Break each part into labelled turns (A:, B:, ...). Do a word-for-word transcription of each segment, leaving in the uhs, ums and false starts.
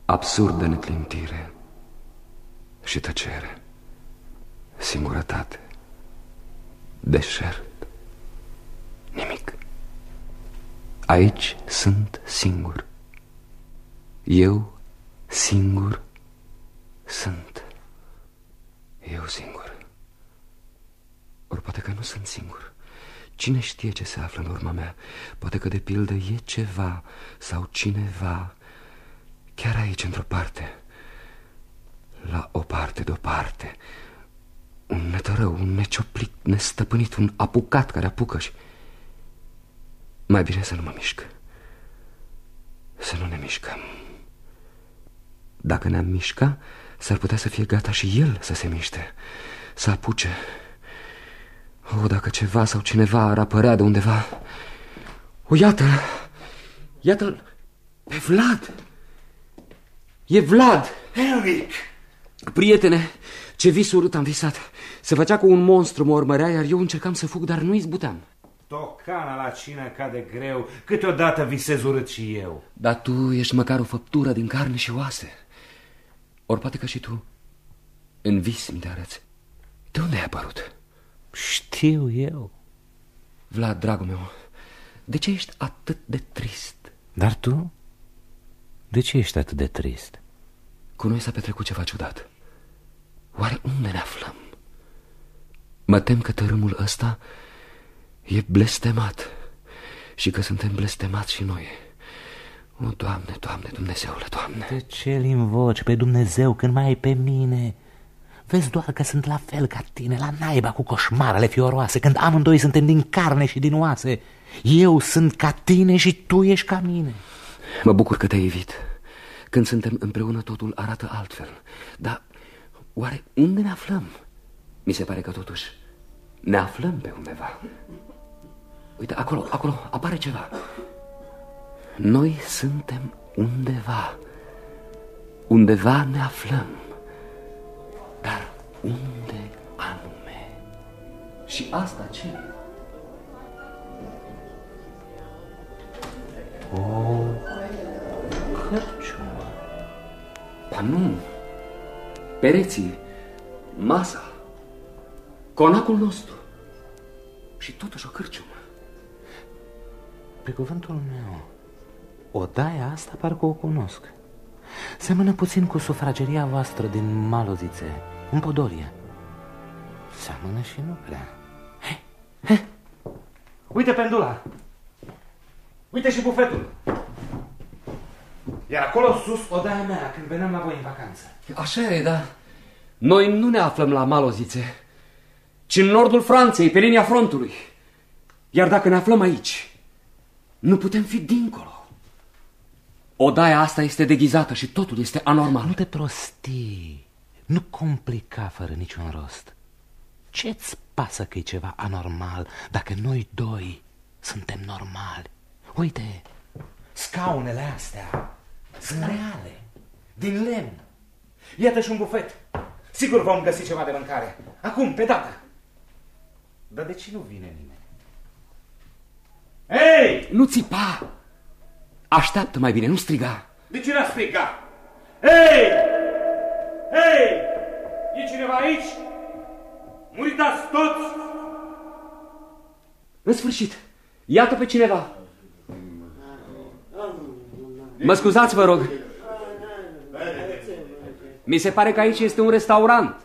A: absurdă neclintire și tăcere, singurătate, deșert, nimic. Aici sunt singur. Eu singur sunt. Eu singur. Ori poate că nu sunt singur. Cine știe ce se află în urma mea? Poate că de pildă e ceva sau cineva chiar aici, într-o parte, la o parte deoparte. Un netărău, un necioplit, nestăpânit, un apucat care apucă și... Mai bine să nu mă mișc. Să nu ne mișcăm. Dacă ne-am mișca, s-ar putea să fie gata și el să se miște, să apuce. O, dacă ceva sau cineva ar apărea de undeva. O, iată-l! Iată-l pe Vlad! E Vlad!
B: Henric!
A: Prietene, ce vis urât am visat. Se făcea cu un monstru, mă urmărea, iar eu încercam să fug, dar nu izbuteam.
B: Tocana la cină cade greu, câteodată visez urât și eu.
A: Dar tu ești măcar o făptură din carne și oase. Ori poate că și tu în vis mi te arăți. De unde ai apărut?
B: Știu eu.
A: Vlad, dragul meu, de ce ești atât de trist?
B: Dar tu? De ce ești atât de trist?
A: Cu noi s-a petrecut ceva ciudat. Oare unde ne aflăm? Mă tem că tărâmul ăsta e blestemat și că suntem blestemați și noi. O, Doamne, Doamne, Dumnezeule, Doamne.
B: De ce îl invoci pe Dumnezeu când mai ai pe mine? Vezi doar că sunt la fel ca tine, la naiba cu coșmarele fioroase, când amândoi suntem din carne și din oase. Eu sunt ca tine și tu ești ca mine.
A: Mă bucur că te-ai evit. Când suntem împreună totul arată altfel. Dar oare unde ne aflăm? Mi se pare că totuși ne aflăm pe undeva. Uite, acolo, acolo apare ceva. Noi suntem undeva. Undeva ne aflăm. Dar unde anume? Și asta ce?
B: O cărciumă.
A: Ba nu. Pereții, masa, conacul nostru. Și totuși o cărciumă.
B: Pe cuvântul meu, odaia asta parcă o cunosc. Seamănă puțin cu sufrageria voastră din Malozițe, în Podolie. Seamănă și nu prea. He, he. Uite pendula. Uite și bufetul. Iar acolo sus odaia mea când veneam la voi în vacanță.
A: Așa e, da. Noi nu ne aflăm la Malozițe, ci în nordul Franței, pe linia frontului. Iar dacă ne aflăm aici, nu putem fi dincolo. Odaia asta este deghizată și totul este anormal.
B: Nu te prostii, nu complica fără niciun rost. Ce-ți pasă că e ceva anormal dacă noi doi suntem normali? Uite, scaunele astea sunt reale, din lemn. Iată și un bufet. Sigur vom găsi ceva de mâncare. Acum, pe dată. Dar de ce nu vine nimeni? Hei!
A: Nu țipa! Așteaptă mai bine, nu striga.
B: De ce n-a striga? Hei! Hei! E cineva aici? Muritați toți!
A: În sfârșit, iată pe cineva. Mă scuzați, vă rog. Mi se pare că aici este un restaurant.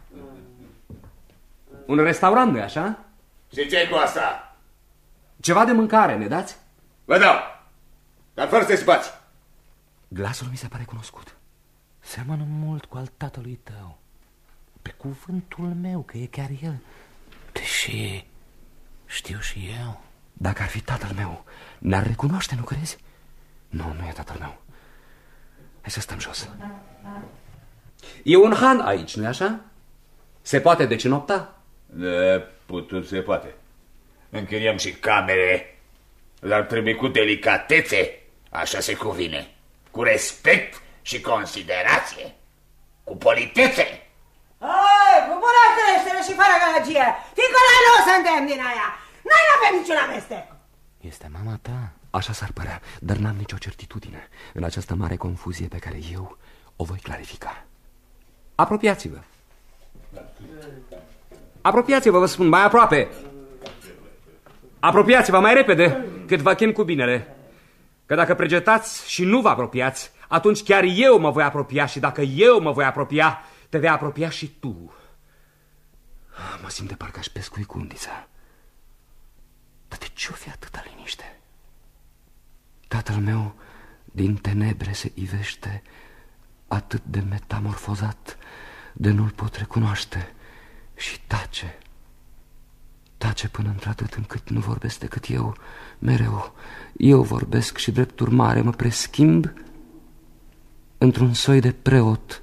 A: Un restaurant, nu-i așa?
C: Și ce-i cu asta?
A: Ceva de mâncare, ne dați?
C: Vă dau, dar fără să spați.
A: Glasul mi se pare cunoscut.
B: Seamănă mult cu al tatălui tău. Pe cuvântul meu că e chiar el. Deși știu și eu.
A: Dacă ar fi tatăl meu, ne-ar recunoaște, nu crezi? Nu, nu e tatăl meu. Hai să stăm jos. E un han aici, nu-i așa? Se poate decinopta?
C: De putut se poate. Închiriem și camere, dar trebuie cu delicatețe, așa se cuvine. Cu respect și considerație. Cu politețe.
D: Hai, cu bună creștere și fără gălăgie, fiindcă noi nu suntem din aia. Noi nu avem niciun amestec.
B: Este mama ta.
A: Așa s-ar părea, dar n-am nicio certitudine în această mare confuzie pe care eu o voi clarifica. Apropiați-vă. Apropiați-vă, vă spun, mai aproape. Apropiați-vă mai repede, cât vă chem cu binele. Că dacă pregetați și nu vă apropiați, atunci chiar eu mă voi apropia și dacă eu mă voi apropia, te vei apropia și tu. Mă simt de parcă aș pescui cu undița. Dar de ce-o fi atâta liniște? Tatăl meu din tenebre se ivește atât de metamorfozat, de nu-l pot recunoaște și tace. Tace până într-atât încât nu vorbesc decât eu, mereu. Eu vorbesc și drept urmare mă preschimb într-un soi de preot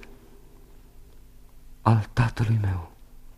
A: al tatălui meu.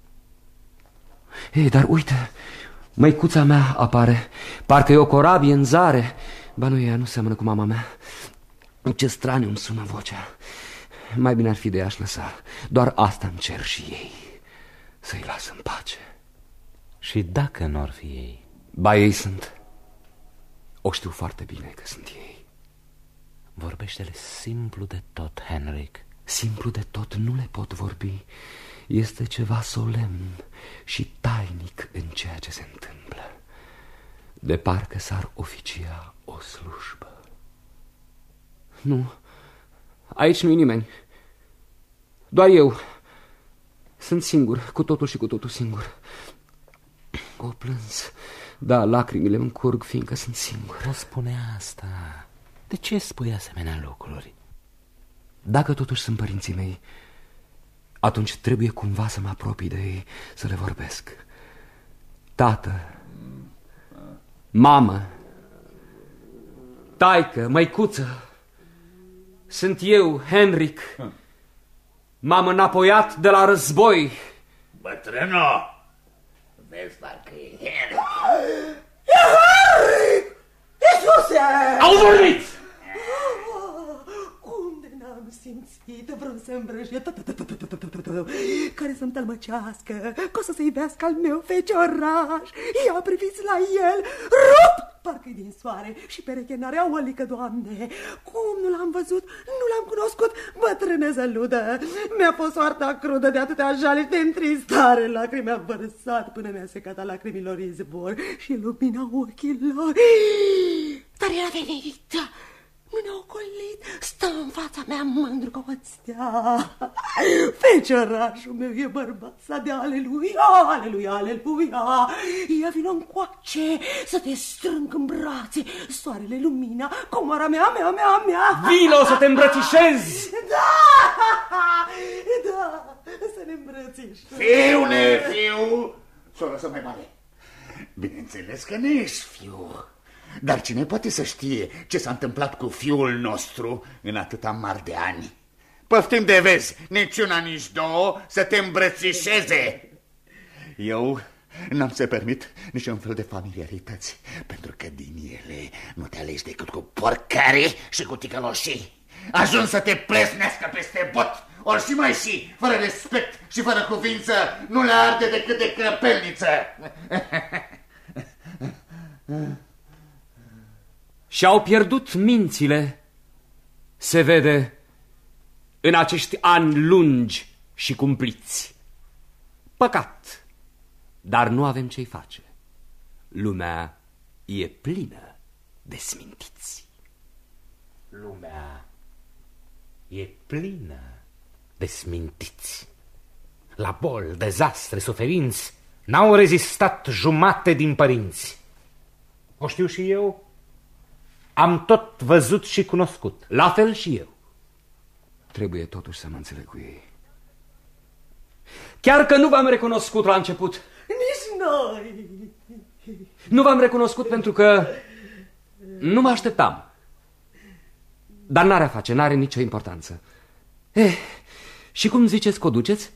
A: Ei, dar uite, măicuța mea apare, parcă e o corabie în zare. Ba nu, ea nu seamănă cu mama mea. Ce straniu îmi sună vocea. Mai bine ar fi de ea-și lăsa. Doar asta îmi cer și ei, să-i las în pace.
B: Și dacă n-or fi ei?
A: Ba, ei sunt. O știu foarte bine că sunt ei.
B: Vorbește-le simplu de tot, Henrik.
A: Simplu de tot nu le pot vorbi. Este ceva solemn și tainic în ceea ce se întâmplă. De parcă s-ar oficia o slujbă. Nu, aici nu-i nimeni. Doar eu. Sunt singur, cu totul și cu totul singur. O plâns. Da, lacrimile îmi curg, fiindcă sunt singur.
B: Nu spune asta. De ce spui asemenea lucruri?
A: Dacă totuși sunt părinții mei, atunci trebuie cumva să mă apropii de ei, să le vorbesc. Tată, mamă, taică, măicuță, sunt eu, Henrik. M-am înapoiat de la război.
C: Bătrâno, vezi parcă e Henrik.
D: E Henrik! Iisuse!
A: Au vorbit!
D: Cum de n-am simțit vreun sembrăjie care să-mi tălmăcească, că o să se ivească al meu fecioraș. Ia priviți la el, rupt, parcă-i din soare și pereche n-are aolică, Doamne. Cum nu l-am văzut, nu l-am cunoscut, bătrâne zăludă. Mi-a fost soarta crudă de atâtea jale și de întristare. Lacrimi a vărsat până mi-a secat a lacrimilor izvor și lumina ochilor. Dar el a venit, nu ne-a ocolit, stă în fața mea mândru ca o stea. Feciorașul meu e bărbat, să dea aleluia, aleluia, aleluia. Ia vină încoace să te strâng în brațe, soarele, lumina, comora mea, mea, mea, mea.
A: Vino să te îmbrățișezi.
D: Da, da, să ne îmbrățișăm.
C: Fiu, nefiu, soră să mai mare. Bineînțeles că nu ești fiu. Dar cine poate să știe ce s-a întâmplat cu fiul nostru în atâta mari de ani? Păftim de vezi, nici una, nici două să te îmbrățișeze. Eu n-am să permit niciun fel de familiarități, pentru că din ele nu te alegi decât cu porcare și cu ticăloșii. Ajuns să te plesnească peste bot, ori și mai și, fără respect și fără cuvință, nu le arde decât de crăpelniță.
A: Și-au pierdut mințile, se vede, în acești ani lungi și cumpliți. Păcat, dar nu avem ce-i face. Lumea e plină de smintiți.
B: Lumea e plină de smintiți. La boli, dezastre, suferinți n-au rezistat jumate din părinți. O știu și eu. Am tot văzut și cunoscut.
A: La fel și eu. Trebuie totuși să mă înțeleg cu ei. Chiar că nu v-am recunoscut la început.
D: Nici noi.
A: Nu v-am recunoscut pentru că nu mă așteptam. Dar n-are a face, n-are nicio importanță. Eh, și cum ziceți că o duceți?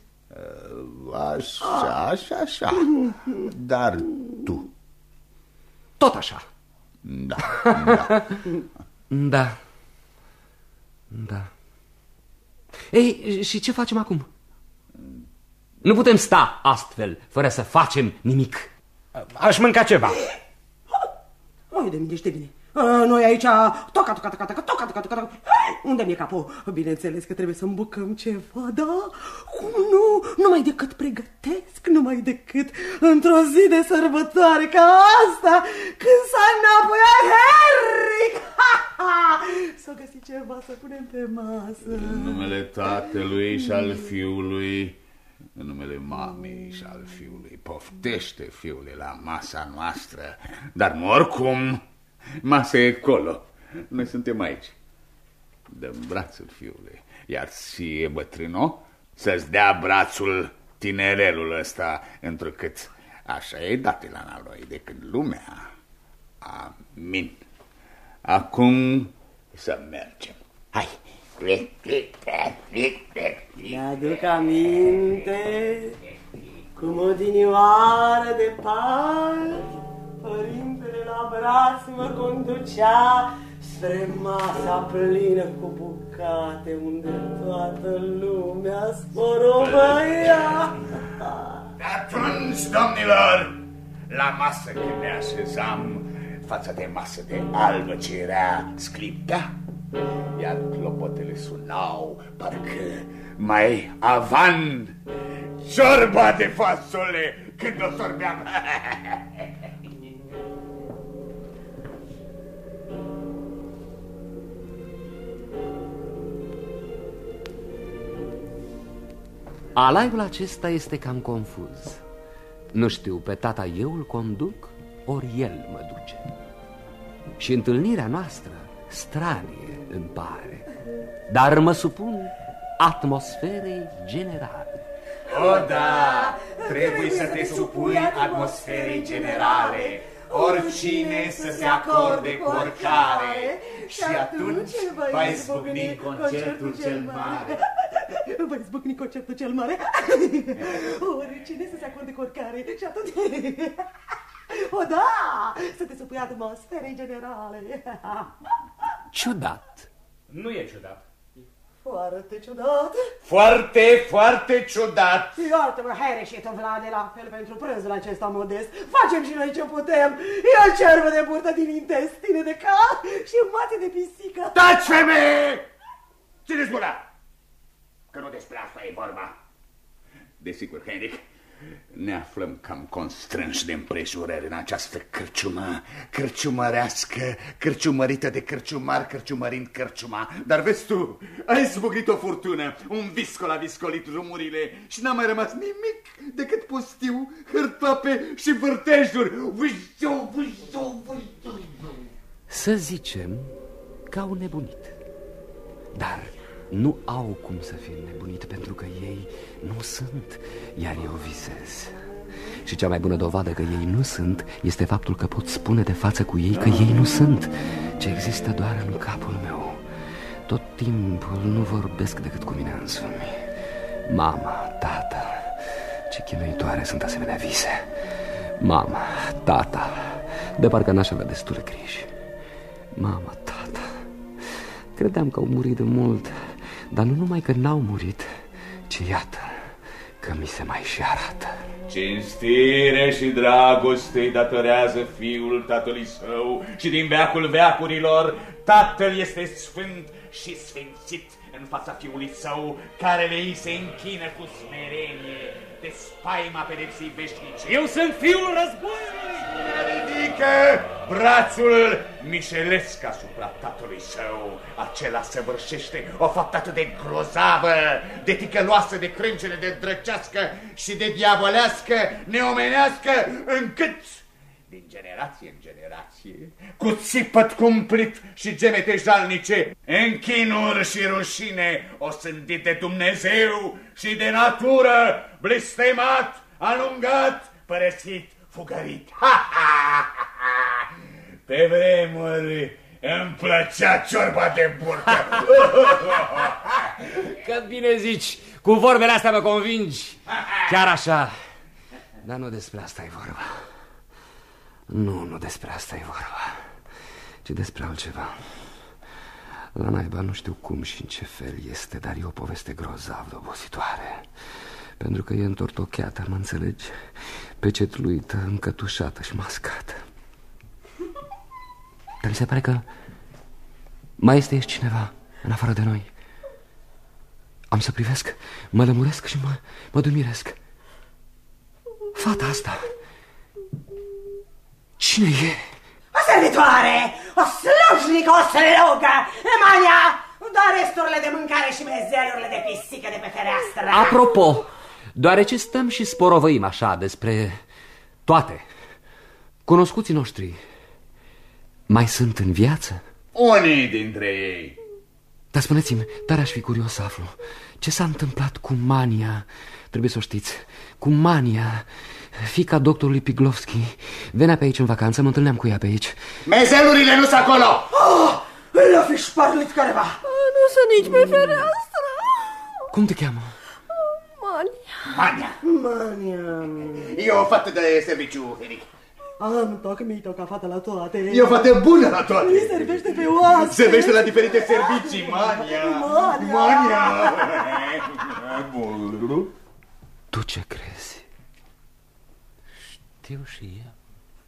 C: Așa, așa, așa. Dar tu?
A: Tot așa.
C: Da, da.
A: Da. Da. Ei, și ce facem acum? Nu putem sta astfel, fără să facem nimic.
B: Aș mânca ceva.
D: Hai de mine, ești de bine. Noi aici, toca, toca, toca, toca, toca, toca, toca. Unde mi-e capul? Bineînțeles că trebuie să îmbucăm ceva, da? Cum nu? Numai decât pregătesc, numai decât într-o zi de sărbătoare ca asta, când s-a înapoiat Henry, să găsi ceva să punem pe masă.
C: În numele tatălui și al fiului, în numele mamei și al fiului, poftește, fiule, la masa noastră. Dar nu oricum, masa e acolo. Noi suntem aici. Dă-mi brațul, fiule. Iar ție, bătrâno, să-ți dea brațul tinerelul ăsta, întrucât așa e date la noi de când lumea. Amin. Acum să mergem. Hai!
D: Mi-aduc aminte cum odinioară de Paști părintele la braț mă conducea spre masa plină cu bucate unde toată lumea sporovăia.
C: De atunci, domnilor, la masă când ne așezam, față de masă de albă ce era scliptea, iar clopotele sunau, parcă mai avan ciorba de fasole când o sorbeam.
A: Alaiul acesta este cam confuz. Nu știu, pe tata eu îl conduc, ori el mă duce. Și întâlnirea noastră stranie îmi pare, dar mă supun atmosferei generale.
C: O, da, trebuie să te supui atmosferei generale, oricine să se acorde cu oricare, și atunci va izbucni concertul cel mare.
D: Va izbucni concertul cel mare? Oricine să se acorde cu oricare, și atunci... O, da, să te supui atmosferei generale.
A: Ciudat.
B: Nu e ciudat.
D: Foarte ciudat.
C: Foarte, foarte ciudat.
D: Iartă-mă, haere și tu, Vlade, la fel pentru prânzul acesta modest. Facem și noi ce putem. Ia cerbă de burtă din intestine de cal și mate de pisică.
C: Taci, femeie! Ține-ți gura! Că nu despre asta e vorba. Desigur, Henric, ne aflăm cam constrânși de împrejurări în această cârciumă, cârciumărească, cârciumărită de cârciumar, cârciumărind cârciuma. Dar vezi tu, ai zbucnit o furtună, un viscol a viscolit drumurile și n-a mai rămas nimic decât pustiu, hârtoape și vârtejuri.
A: Să zicem că au nebunit, dar nu au cum să fie nebunit, pentru că ei nu sunt, iar eu visez. Și cea mai bună dovadă că ei nu sunt este faptul că pot spune de față cu ei că ei nu sunt, ce există doar în capul meu. Tot timpul nu vorbesc decât cu mine însumi. Mama, tata, ce chinuitoare sunt asemenea vise. Mama, tata, de parcă n-aș avea destule griji. Mama, tata, credeam că au murit de mult, dar nu numai că n-au murit, ci iată că mi se mai și arată.
C: Cinstire și dragoste datorează fiul tatălui său și din veacul veacurilor tatăl este sfânt și sfințit în fața fiului său, care le îi se închină cu smerenie de spaima pedepsii veșnice.
B: Eu sunt fiul războiului!
C: Ridică brațul mișelesc asupra tatălui său. Acela săvârșește o faptă atât de grozavă, de ticăloasă, de crâncene, de drăcească și de diavolească, neomenească, încât din generație în generație, cu țipăt cumplit și gemete jalnice, închinuri și rușine, o sândit de Dumnezeu și de natură, blestemat, alungat, părăsit, fugărit. Ha, ha, ha, ha. Pe vremuri îmi plăcea ciorba de burtă.
A: Că bine zici, cu vorbele astea mă convingi. Chiar așa. Dar nu despre asta e vorba. Nu, nu despre asta e vorba, ci despre altceva. La naiba nu știu cum și în ce fel este, dar e o poveste grozav de obositoare. Pentru că e întortocheată, mă înțelegi? Pecetluită, încătușată și mascată. Dar mi se pare că mai este aici cineva în afară de noi. Am să privesc, mă lămuresc și mă, mă dumiresc. Fata asta, cine e?
D: O servitoare, o slujnică, o slugă, Emania, doar resturile de mâncare și mezelurile de pisică de pe fereastră.
A: Apropo, deoarece stăm și sporovăim așa despre toate, cunoscuții noștri mai sunt în viață?
C: Unii dintre ei.
A: Dar spuneți-mi, tare aș fi curios să aflu ce s-a întâmplat cu Mania. Trebuie să o știți, cu Mania, fiica doctorului Piglovski. Venea pe aici în vacanță, mă întâlneam cu ea pe aici.
C: Mezelurile nu-s acolo!
D: Oh, l-a fi șparlit careva. Nu sunt nici pe fereastră.
A: Cum te cheamă?
D: Mania.
C: Mania.
D: Mania.
C: E o fată de serviciu, Eric.
D: Am tocmit-o ca fată la toate.
C: E o fată bună la toate.
D: Îi servește pe oaspe.
C: Servește la diferite servicii, Mania.
D: Mania.
C: Mania.
A: Tu ce crezi?
B: Știu și eu.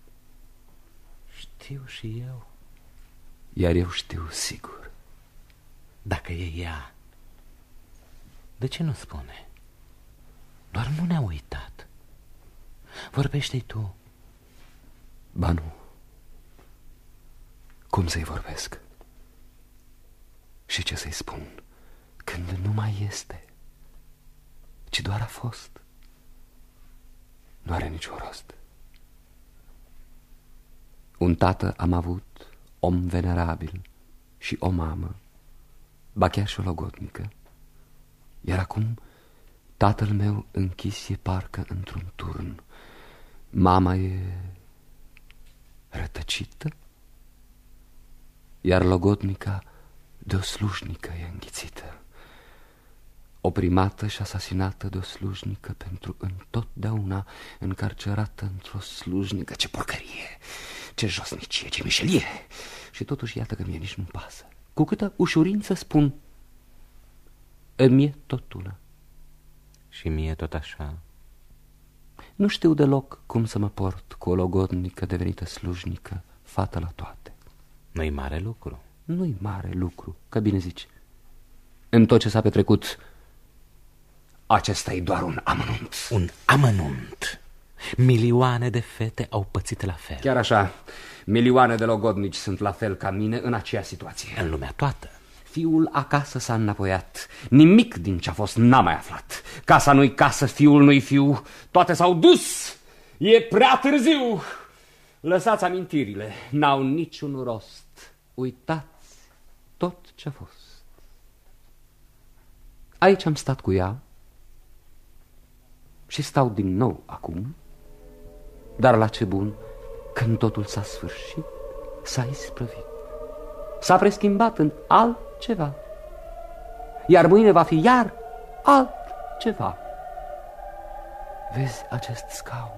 B: Știu și eu.
A: Iar eu știu sigur.
B: Dacă e ea, de ce nu spune? Doar nu ne-a uitat. Vorbește-i tu.
A: Ba nu. Cum să-i vorbesc? Și ce să-i spun când nu mai este, ci doar a fost? Nu are niciun rost. Un tată am avut, om venerabil, și o mamă, ba chiar și o logodnică. Iar acum tatăl meu închis e parcă într-un turn. Mama e rătăcită, iar logodnica de o slujnică e înghițită. Oprimată și asasinată de o slujnică pentru întotdeauna, încarcerată într-o slujnică. Ce porcărie, ce josnicie, ce mișelie! Și totuși iată că mie nici nu-mi pasă. Cu câtă ușurință spun, îmi e tot una.
B: Și mie tot așa.
A: Nu știu deloc cum să mă port cu o logodnică devenită slujnică, fată la toate.
B: Nu-i mare lucru.
A: Nu-i mare lucru, că bine zici. În tot ce s-a petrecut, acesta e doar un amănunt.
B: Un amănunt. Milioane de fete au pățit la fel.
A: Chiar așa, milioane de logodnici sunt la fel ca mine în aceea situație.
B: În lumea toată.
A: Fiul acasă s-a înapoiat. Nimic din ce-a fost n-a mai aflat. Casa nu-i casă, fiul nu-i fiu. Toate s-au dus. E prea târziu. Lăsați amintirile, n-au niciun rost. Uitați tot ce-a fost. Aici am stat cu ea și stau din nou acum. Dar la ce bun, când totul s-a sfârșit, s-a isprăvit, s-a preschimbat în altceva, iar mâine va fi iar altceva. Vezi acest scaun?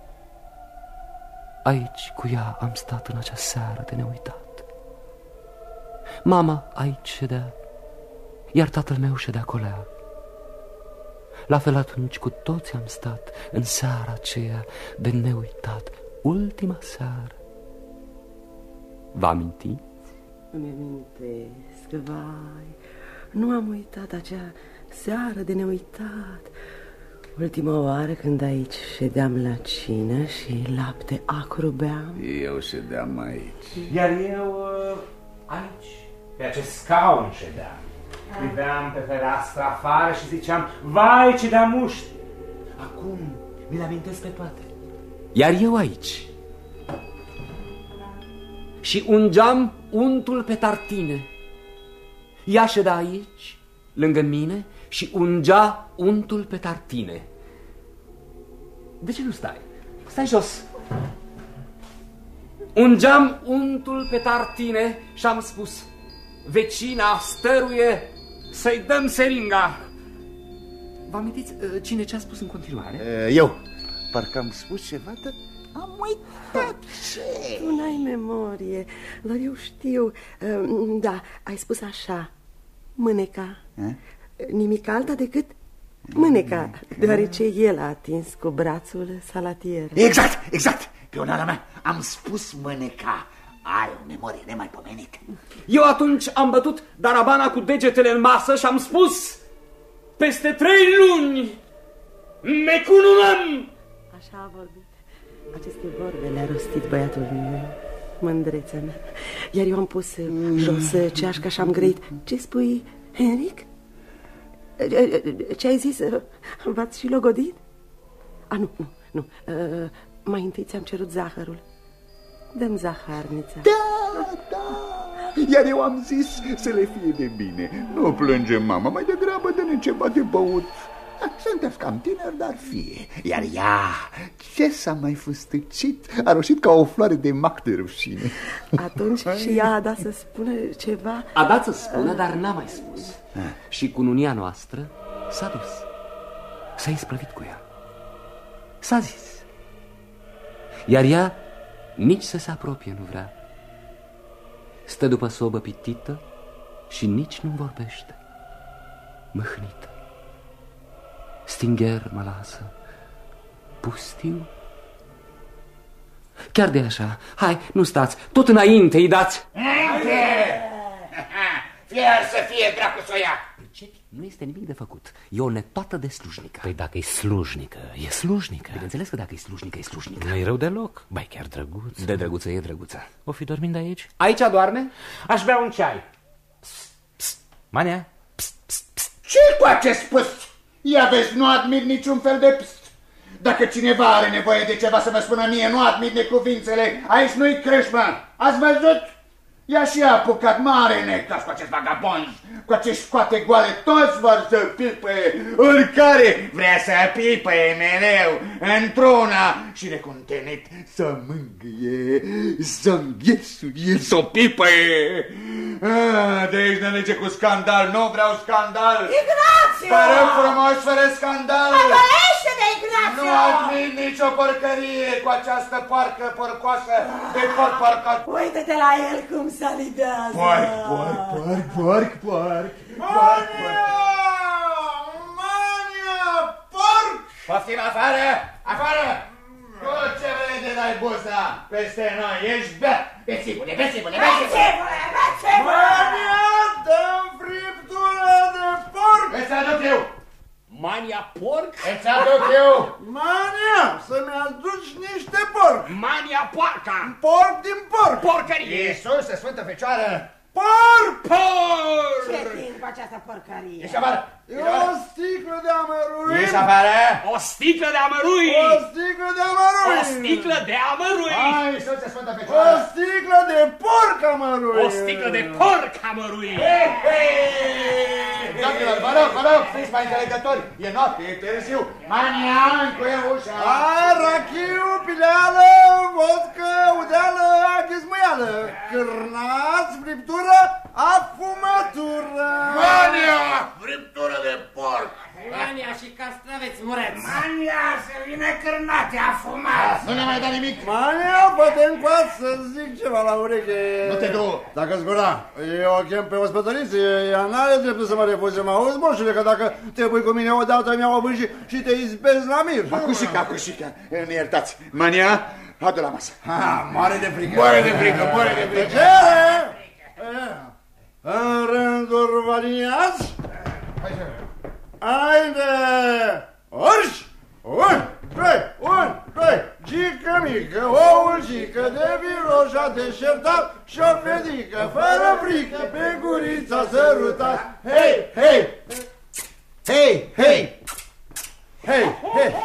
A: Aici cu ea am stat în acea seară de neuitat. Mama aici ședea, iar tatăl meu ședea colea. La fel atunci cu toți am stat în seara aceea de neuitat, ultima seară. Vă amintiți?
D: Îmi amintesc, vai, nu am uitat acea seară de neuitat. Ultima oară când aici ședeam la cină și lapte acru beam.
C: Eu ședeam aici.
B: Iar eu aici, pe acest scaun ședeam. Priveam pe fereastra afară și ziceam, vai ce de-a muști. Acum mi le amintesc pe toate.
A: Iar eu aici. Și ungeam untul pe tartine. Ea ședea aici, lângă mine, și ungea untul pe tartine. De ce nu stai? Stai jos. Ungeam untul pe tartine și am spus, vecina stăruie să-i dăm seringa. Vă amintiți cine ce a spus în continuare?
C: Eu. Parcă am spus ceva, dar am uitat ce.
D: Tu n-ai memorie, dar eu știu. Da, ai spus așa, mâneca. A? Nimic alta decât mâneca, deoarece el a atins cu brațul salatier.
C: Exact, exact. Pe onoarea mea am spus mâneca. Ai o memorie nemaipomenită.
A: Eu atunci am bătut darabana cu degetele în masă și am spus: peste trei luni ne cununăm!
D: Așa a vorbit. Aceste vorbe le-a rostit băiatul meu, mândreța mea. Iar eu am pus mm. jos ceașca și am grăit. Ce spui, Henric? Ce ai zis? V-ați și logodit? A, nu, nu, nu. Uh, mai întâi ți-am cerut zahărul. Dă-mi zaharnița.
C: Da, da. Iar eu am zis să le fie de bine. Nu plânge, mama, mai degrabă dă-ne ceva de băut. Sunteți cam tineri, dar fie. Iar ea, ce s-a mai fustăcit? A roșit ca o floare de mac de rușine.
D: Atunci și ea a dat să spună ceva.
A: A dat să spună, dar n-a mai spus. Și cununia noastră s-a dus. S-a isprăvit cu ea. S-a zis. Iar ea nici să se apropie nu vrea. Stă după sobă pitită și nici nu vorbește. Mâhnită. Stingher mă lasă. Pustiu. Chiar de așa. Hai, nu stați. Tot înainte îi dați.
C: Înainte! Fie să fie, dracu să o ia.
A: Nu este nimic de făcut. E o netoată de slujnică.
B: Păi dacă e slujnică, e slujnică.
A: Bineînțeles că dacă e slujnică, e slujnică.
B: Nu-i rău deloc. Ba, chiar drăguț.
A: De drăguță e drăguță.
B: O fi dormind aici?
A: Aici doarme?
B: Aș bea un ceai. Psst, psst. Mania? Psst, psst, psst.
C: Ce cu acest păst? Ia vezi, nu admit niciun fel de pst. Dacă cineva are nevoie de ceva să mă spună mie, nu admit necuvințele. Aici nu-i crâșmă. Ați văzut? Ea și a apucat mare necas cu acest vagabond, cu acești scoate goale, toți vor să pipăie, oricare vrea să pipăie mereu, într-una și recontenit să mângâie, să înghesuie, să o pipăie. Ah, de aici ne lege cu scandal, nu vreau scandal.
E: Ignațiu!
C: Fără frumos, fără scandal.
E: Adălește-te, Ignațiu!
C: Nu admit nicio porcărie cu această poarcă porcoasă de porc porcot.
E: Uite-te la el cum se alibează.
C: Porc, porc, porc, porc, porc.
F: Mania! Mania! Porc!
C: Poftim afară, afară! Cu ce vrei de dai buza peste noi, ești bea! Bețivule, bețivule, bețivule!
F: Mania! Dă-mi friptură de porc!
C: Îți aduc eu!
A: Mania porc?
C: Îți aduc eu!
F: Mania! Să-mi aduci niște porc!
A: Mania poarca!
F: Porc din porc!
A: Porcărie!
C: Iisus, Sfântă Fecioară!
F: Porc!
A: Porc!
E: Ce timp cu această porcărie?
C: Ești afară!
F: E o sticlă de amărui!
C: Ești afară!
A: O sticlă de amărui!
F: O sticlă de amărui!
A: O sticlă de amărui!
C: Hai, Iisus, Sfântă
F: O
C: Fecioară!
F: sticlă de porc amărui!
A: O sticlă de porc amărui!
C: Hei, hei! Domnilor, vă rog, vă rog, fiți mai înțelegători! E noapte, e târziu! Mania, încuie ușa!
F: Ai rachiu, pileală, vodcă, udeală, aghismăială, cârnați, friptură, afumătură!
C: Mania! Friptură de porc!
E: Mania și castraveți mureți.
C: Mania, să vină cârnate, afumați! Nu ne mai da nimic!
F: Mania, poate încoați să zic ceva la ureche.
C: Nu te du!
F: Dacă-ți gura, eu o chem pe ospătăriță, ea n-are dreptul să mă refuze, mă auzi, moșule, că dacă te pui cu mine odată, mi-au o și, și te izbezi la mir.
C: Acușica, acușica, ne iertați. Mania, adu la masă.
F: Ha, moare de frică.
C: Moare de frică, moare de frică.
F: Ce? În rânduri vă aliniați? Haide! Urși! Un, doi, un, doi, gică mică, oul gică, de viroșa deșertat și o fetică, fără frică, pe gurița sărutat. Hei, hei! Hei, hei! Hei, hei!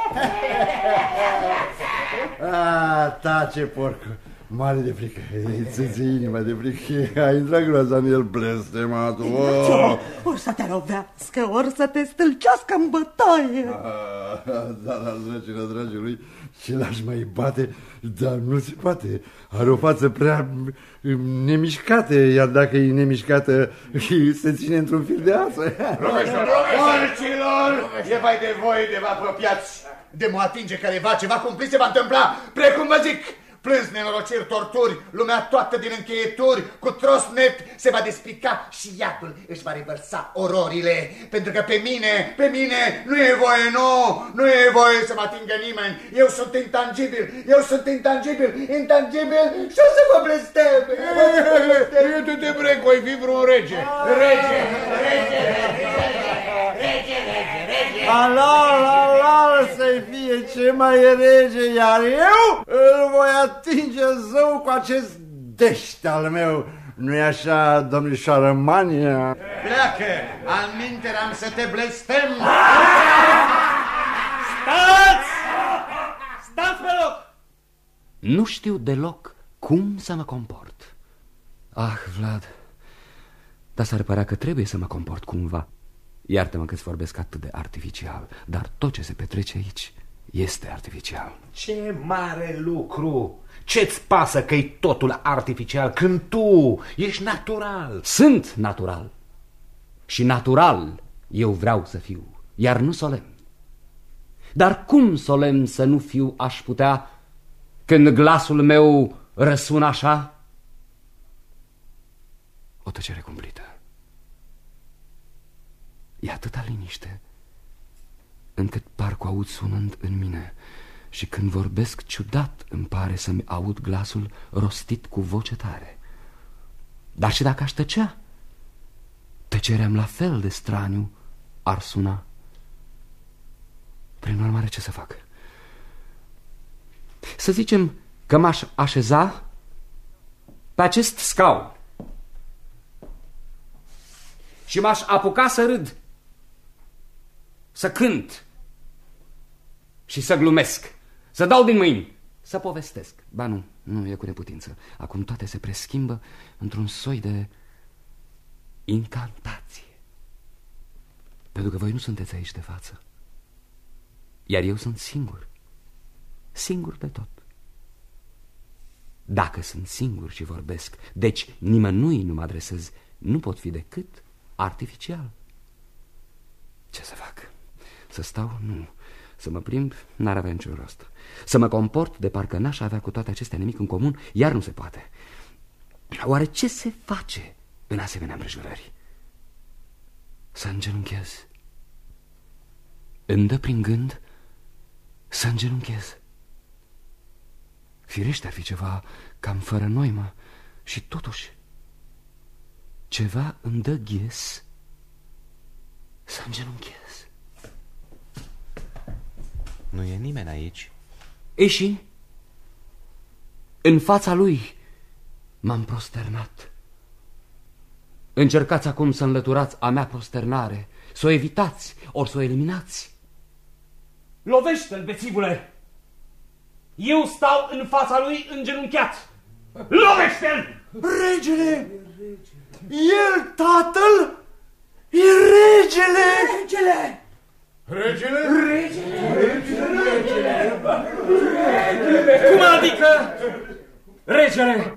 F: Ah, tace, porcă! Mare de frică, ți-ți inima de frică, a intrat groaza în el blestematul. Oh.
D: Ori să te lovească, ori să te stâlcească în bătaie.
F: Ah, dar la zăcile dragului, ce l-aș mai bate, dar nu se poate. Are o față prea nemișcată, iar dacă e nemișcată, se ține într-un fir de ață.
C: Porcilor, e vai de voi de vă apropiați, de mă atinge careva, ceva cumplit se va întâmpla, precum vă zic. plâns, nenorociri, torturi, lumea toată din încheieturi, cu trosnet se va despica și iadul își va revărsa ororile, pentru că pe mine, pe mine nu e voie, nu, nu e voie să mă atingă nimeni. Eu sunt intangibil, eu sunt intangibil, intangibil și o să vă blestem.
F: Tu te brec, voi fi vreun rege.
C: Rege, rege, rege, rege, rege.
F: Alal, alal, să-i fie ce mai e rege, iar eu îl voi atinge zău cu acest dește al meu. Nu-i așa, domnișoară Mania?
C: Pleacă, alminteri am să te blestem.
B: Stați! Stați pe loc!
A: Nu știu deloc cum să mă comport. Ah, Vlad, dar s-ar părea că trebuie să mă comport cumva. Iartă-mă că-ți vorbesc atât de artificial, dar tot ce se petrece aici este artificial.
B: Ce mare lucru! Ce-ți pasă că-i totul artificial când tu ești natural?
A: Sunt natural. Și natural eu vreau să fiu, iar nu solemn. Dar cum solemn să nu fiu aș putea când glasul meu răsună așa? O tăcere cumplită. E atâta liniște încât parcă aud sunând în mine. Și când vorbesc ciudat îmi pare să-mi aud glasul rostit cu voce tare. Dar și dacă aș tăcea, tăcerea-mi la fel de straniu ar suna. Prin urmare, ce să fac? Să zicem că m-aș așeza pe acest scaun și m-aș apuca să râd, să cânt și să glumesc, să dau din mâini, să povestesc. Ba nu, nu e cu neputință. Acum toate se preschimbă într-un soi de incantație. Pentru că voi nu sunteți aici de față, iar eu sunt singur, singur de tot. Dacă sunt singur și vorbesc, deci nimănui nu mă adresez, nu pot fi decât artificial. Ce să fac? Să stau? Nu. Să mă plimb? N-ar avea niciun rost. Să mă comport de parcă n-aș avea cu toate acestea nimic în comun? Iar nu se poate. Oare ce se face în asemenea împrejurări? Să îngenunchez. Îmi dă prin gând să îngenunchez. Firește ar fi ceva cam fără noimă și totuși ceva îmi dă ghes să îngenunchez.
B: Nu e nimeni aici.
A: E și în fața lui m-am prosternat. Încercați acum să înlăturați a mea prosternare, să o evitați, ori să o eliminați. Lovește-l, bețivule! Eu stau în fața lui îngenunchiat. Lovește-l!
F: Regele! El, tatăl, e regele!
E: Regele!
F: Regele?
E: Regele!
F: Regele!
A: Cum adică? Regele!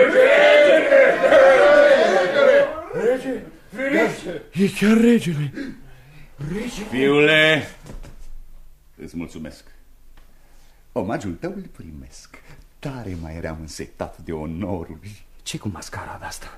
F: Regele! Regele! E chiar regele!
C: Fiule, îți mulțumesc. Omagiul tău îl primesc. Tare mai eram însetat de onoruri.
A: Ce cu mascarada asta?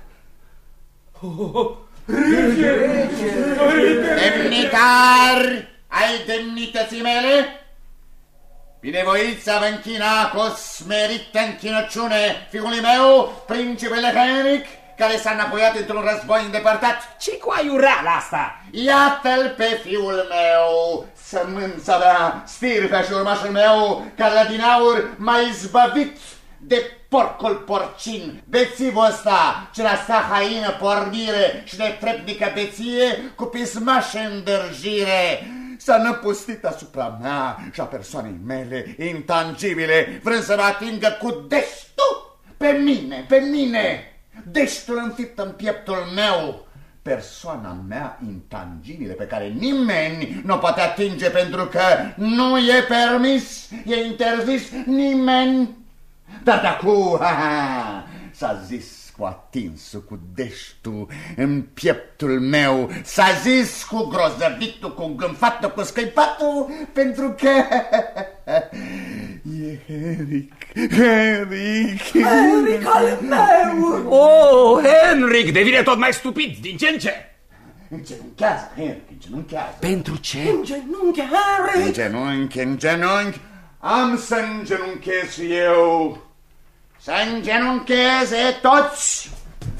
C: Demnitar ai demnității mele, binevoiți să vă închina cu o smerită închinăciune fiului meu, principele Henric, care s-a înapoiat într-un război îndepărtat.
A: Ce cu aiureala asta?
C: Iată-l pe fiul meu, sămânța mea, stirpea și urmașul meu, care la din aur m-a izbăvit de porcul porcin, bețivul ăsta, ce la sa haină pornire și de trepnică beție, cu pismașe îndârjire, s-a năpustit asupra mea și a persoanei mele intangibile, vrând să mă atingă cu deștul pe mine, pe mine, deștul înfipt în pieptul meu, persoana mea intangibile pe care nimeni nu poate atinge pentru că nu e permis, e interzis nimeni. Dar de-acu s-a zis cu atinsul, cu deștul în pieptul meu, s-a zis cu grozăvitul, cu îngânfatul, cu scăipatul, pentru că
F: e Henric, Henric.
D: Henric al meu!
A: Oh, Henric, devine tot mai stupid, din ce în ce?
F: Îngenunchează, Henric, îngenunchează.
A: Pentru ce?
D: În genunchi, Henric!
F: În genunchi, în genunchi, am să îngenunchez și eu. Să îngenuncheze toți!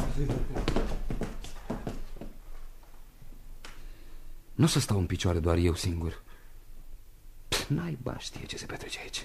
A: Nu o să stau în picioare doar eu singur. Naiba știe ce se petrece aici.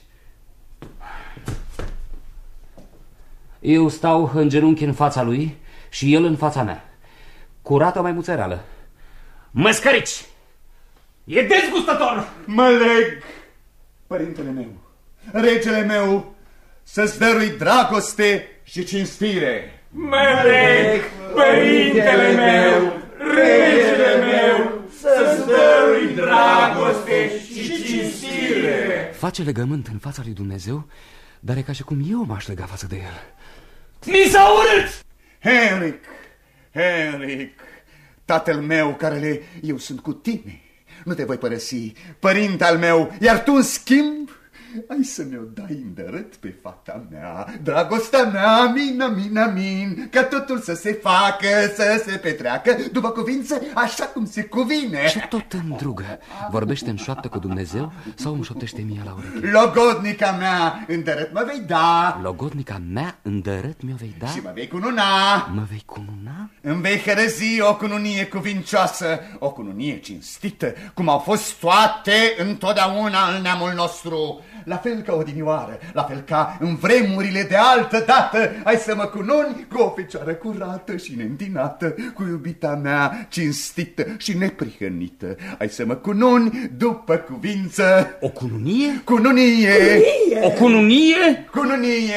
A: Eu stau în genunchi în fața lui și el în fața mea. Curată mai muțereală. Măscărici! E dezgustător!
F: Mă leg, părintele meu, regele meu, să-ți dărui dragoste și cinstire.
C: Mă leg, părintele meu, regele meu, să-ți dărui dragoste și cinstire.
A: Face legământ în fața lui Dumnezeu, dar e ca și cum eu m-aș lega față de el.
C: Mi s-a urât!
F: Henric, Henric, tatăl meu care le... eu sunt cu tine, nu te voi părăsi, părinte al meu, iar tu în schimb ai să mi-o dai îndărât pe fata mea, dragostea mea, amin, amin, amin, ca totul să se facă, să se petreacă, după cuvință, așa cum se cuvine.
A: Și tot îndrugă. Vorbește în șoaptă cu Dumnezeu sau îmi șoptește mie la ureche?
F: Logodnica mea, îndărât mă vei da.
A: Logodnica mea, îndărât mi-o vei da?
F: Și mă vei cununa.
A: Mă vei cununa?
F: Îmi vei hărăzi o cununie cuvincioasă, o cununie cinstită, cum au fost toate întotdeauna în neamul nostru. La fel ca odinioară, la fel ca în vremurile de altă dată, ai să mă cununi cu o fecioară curată și neîntinată, cu iubita mea cinstită și neprihănită. Ai să mă cununi după cuvință.
A: O cununie?
F: Cununie!
A: O cununie?
F: Cununie!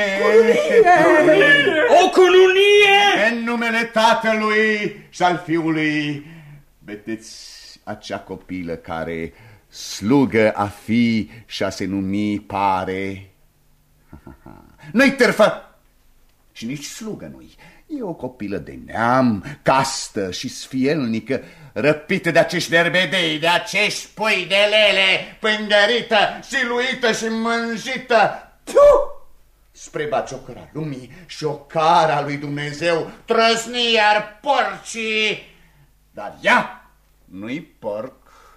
A: O cununie!
F: În numele Tatălui și al Fiului, vedeți acea copilă care slugă a fi și a se numi pare. Nu-i târfă și nici slugă nu-i. E o copilă de neam, castă și sfielnică, răpită de acești derbedei, de acești pui de lele, pângărită, siluită și mânjită. Puh! Spre baciocăra lumii și o cara lui Dumnezeu, trăsni iar porcii. Dar ea nu-i porc.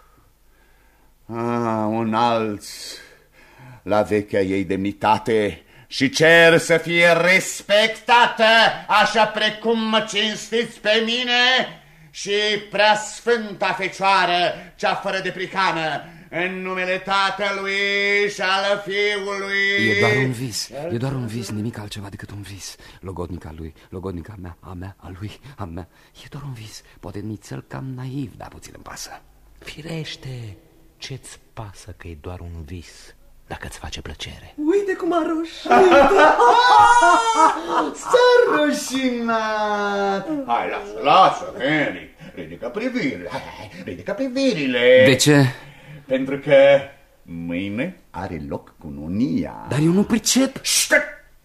F: Ah, un alț la vechea ei demnitate și cer să fie respectată, așa precum mă cinstiți pe mine și preasfânta Fecioară, cea fără de prihană, în numele Tatălui și al Fiului.
A: E doar un vis, e doar un vis, nimic altceva decât un vis. Logodnica lui, logodnica mea, a mea, a lui, a mea. E doar un vis, poate nițel cam naiv, dar puțin îmi pasă.
B: Firește, ce-ți pasă că e doar un vis, dacă îți face plăcere?
D: Uite cum a roșit.
F: S-a rușinat. Hai, lasă, lasă, Henric, ridică privirile, hai, hai, ridică privirile.
A: De ce?
F: Pentru că mâine are loc cununia.
A: Dar eu nu pricep.
F: Ștă!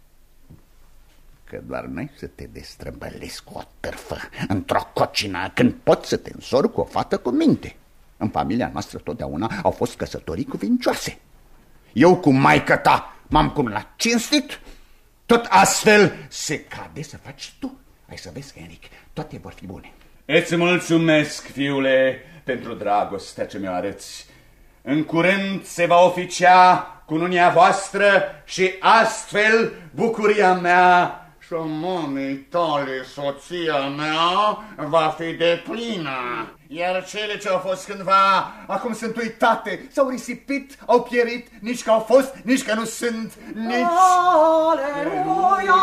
F: Că doar n-ai să te destrăbălezi cu o târfă într-o cocină când poți să te însori cu o fată cu minte. În familia noastră totdeauna au fost căsătorii cuvincioase. Eu cu maică ta m-am cununat cinstit. Tot astfel se cade să faci tu. Ai să vezi, Henric, toate vor fi bune. Îți mulțumesc, fiule, pentru dragostea ce mi-o arăți. În curând se va oficia cununia voastră și astfel bucuria mea și a mamei tale, soția mea, va fi deplină. Iar cele ce au fost cândva, acum sunt uitate, s-au risipit, au pierit, nici că au fost, nici că nu sunt, nici...
D: Aleluia!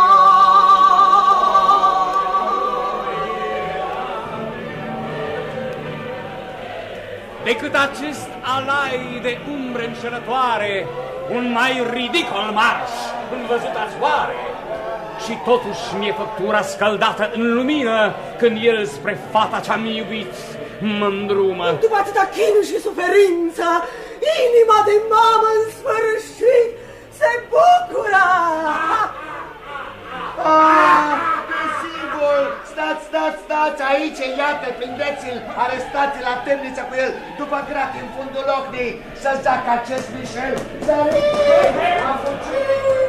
A: Decât acest alai de umbre înșelătoare, un mai ridicol marș în văzuta zboare. Și totuși mi-e făptura scăldată în lumină când el spre fata ce-am iubit mă îndrumă.
D: După atâta chin și suferință, inima de mamă în sfârșit se bucură!
F: Ah, desigur! Stați, stați, stați!
C: stați aici, iată, prindeți-l, arestați-l la temniță cu el, după gratii în fundul ochnii, să zacă acest Michel. Sărit! A fugit!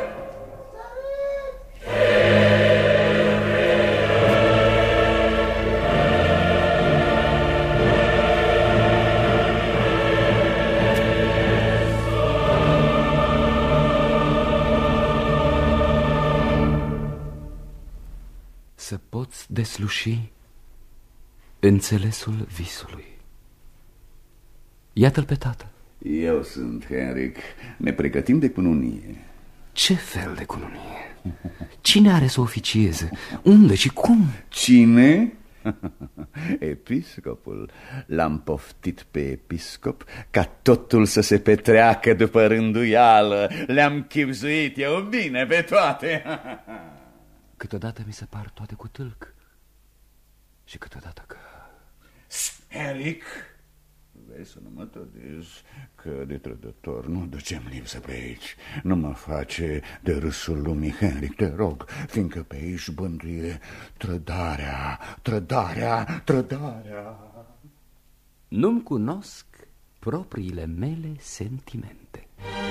A: Să poți desluși înțelesul visului. Iată-l pe tată.
G: Eu sunt Henric. Ne pregătim de cununie.
A: Ce fel de cununie? Cine are să oficieze? Unde și cum?
G: Cine? Episcopul. L-am poftit pe episcop ca totul să se petreacă după rânduială. Le-am chibzuit eu bine pe toate.
A: Câteodată mi se par toate cu tâlc și câteodată că...
G: Henric, vei să nu mă tădezi că de trădător nu ducem lipsă pe aici. Nu mă face de râsul lumii, Henric, te rog, fiindcă pe aici bântuie trădarea, trădarea, trădarea.
A: Nu-mi cunosc propriile mele sentimente.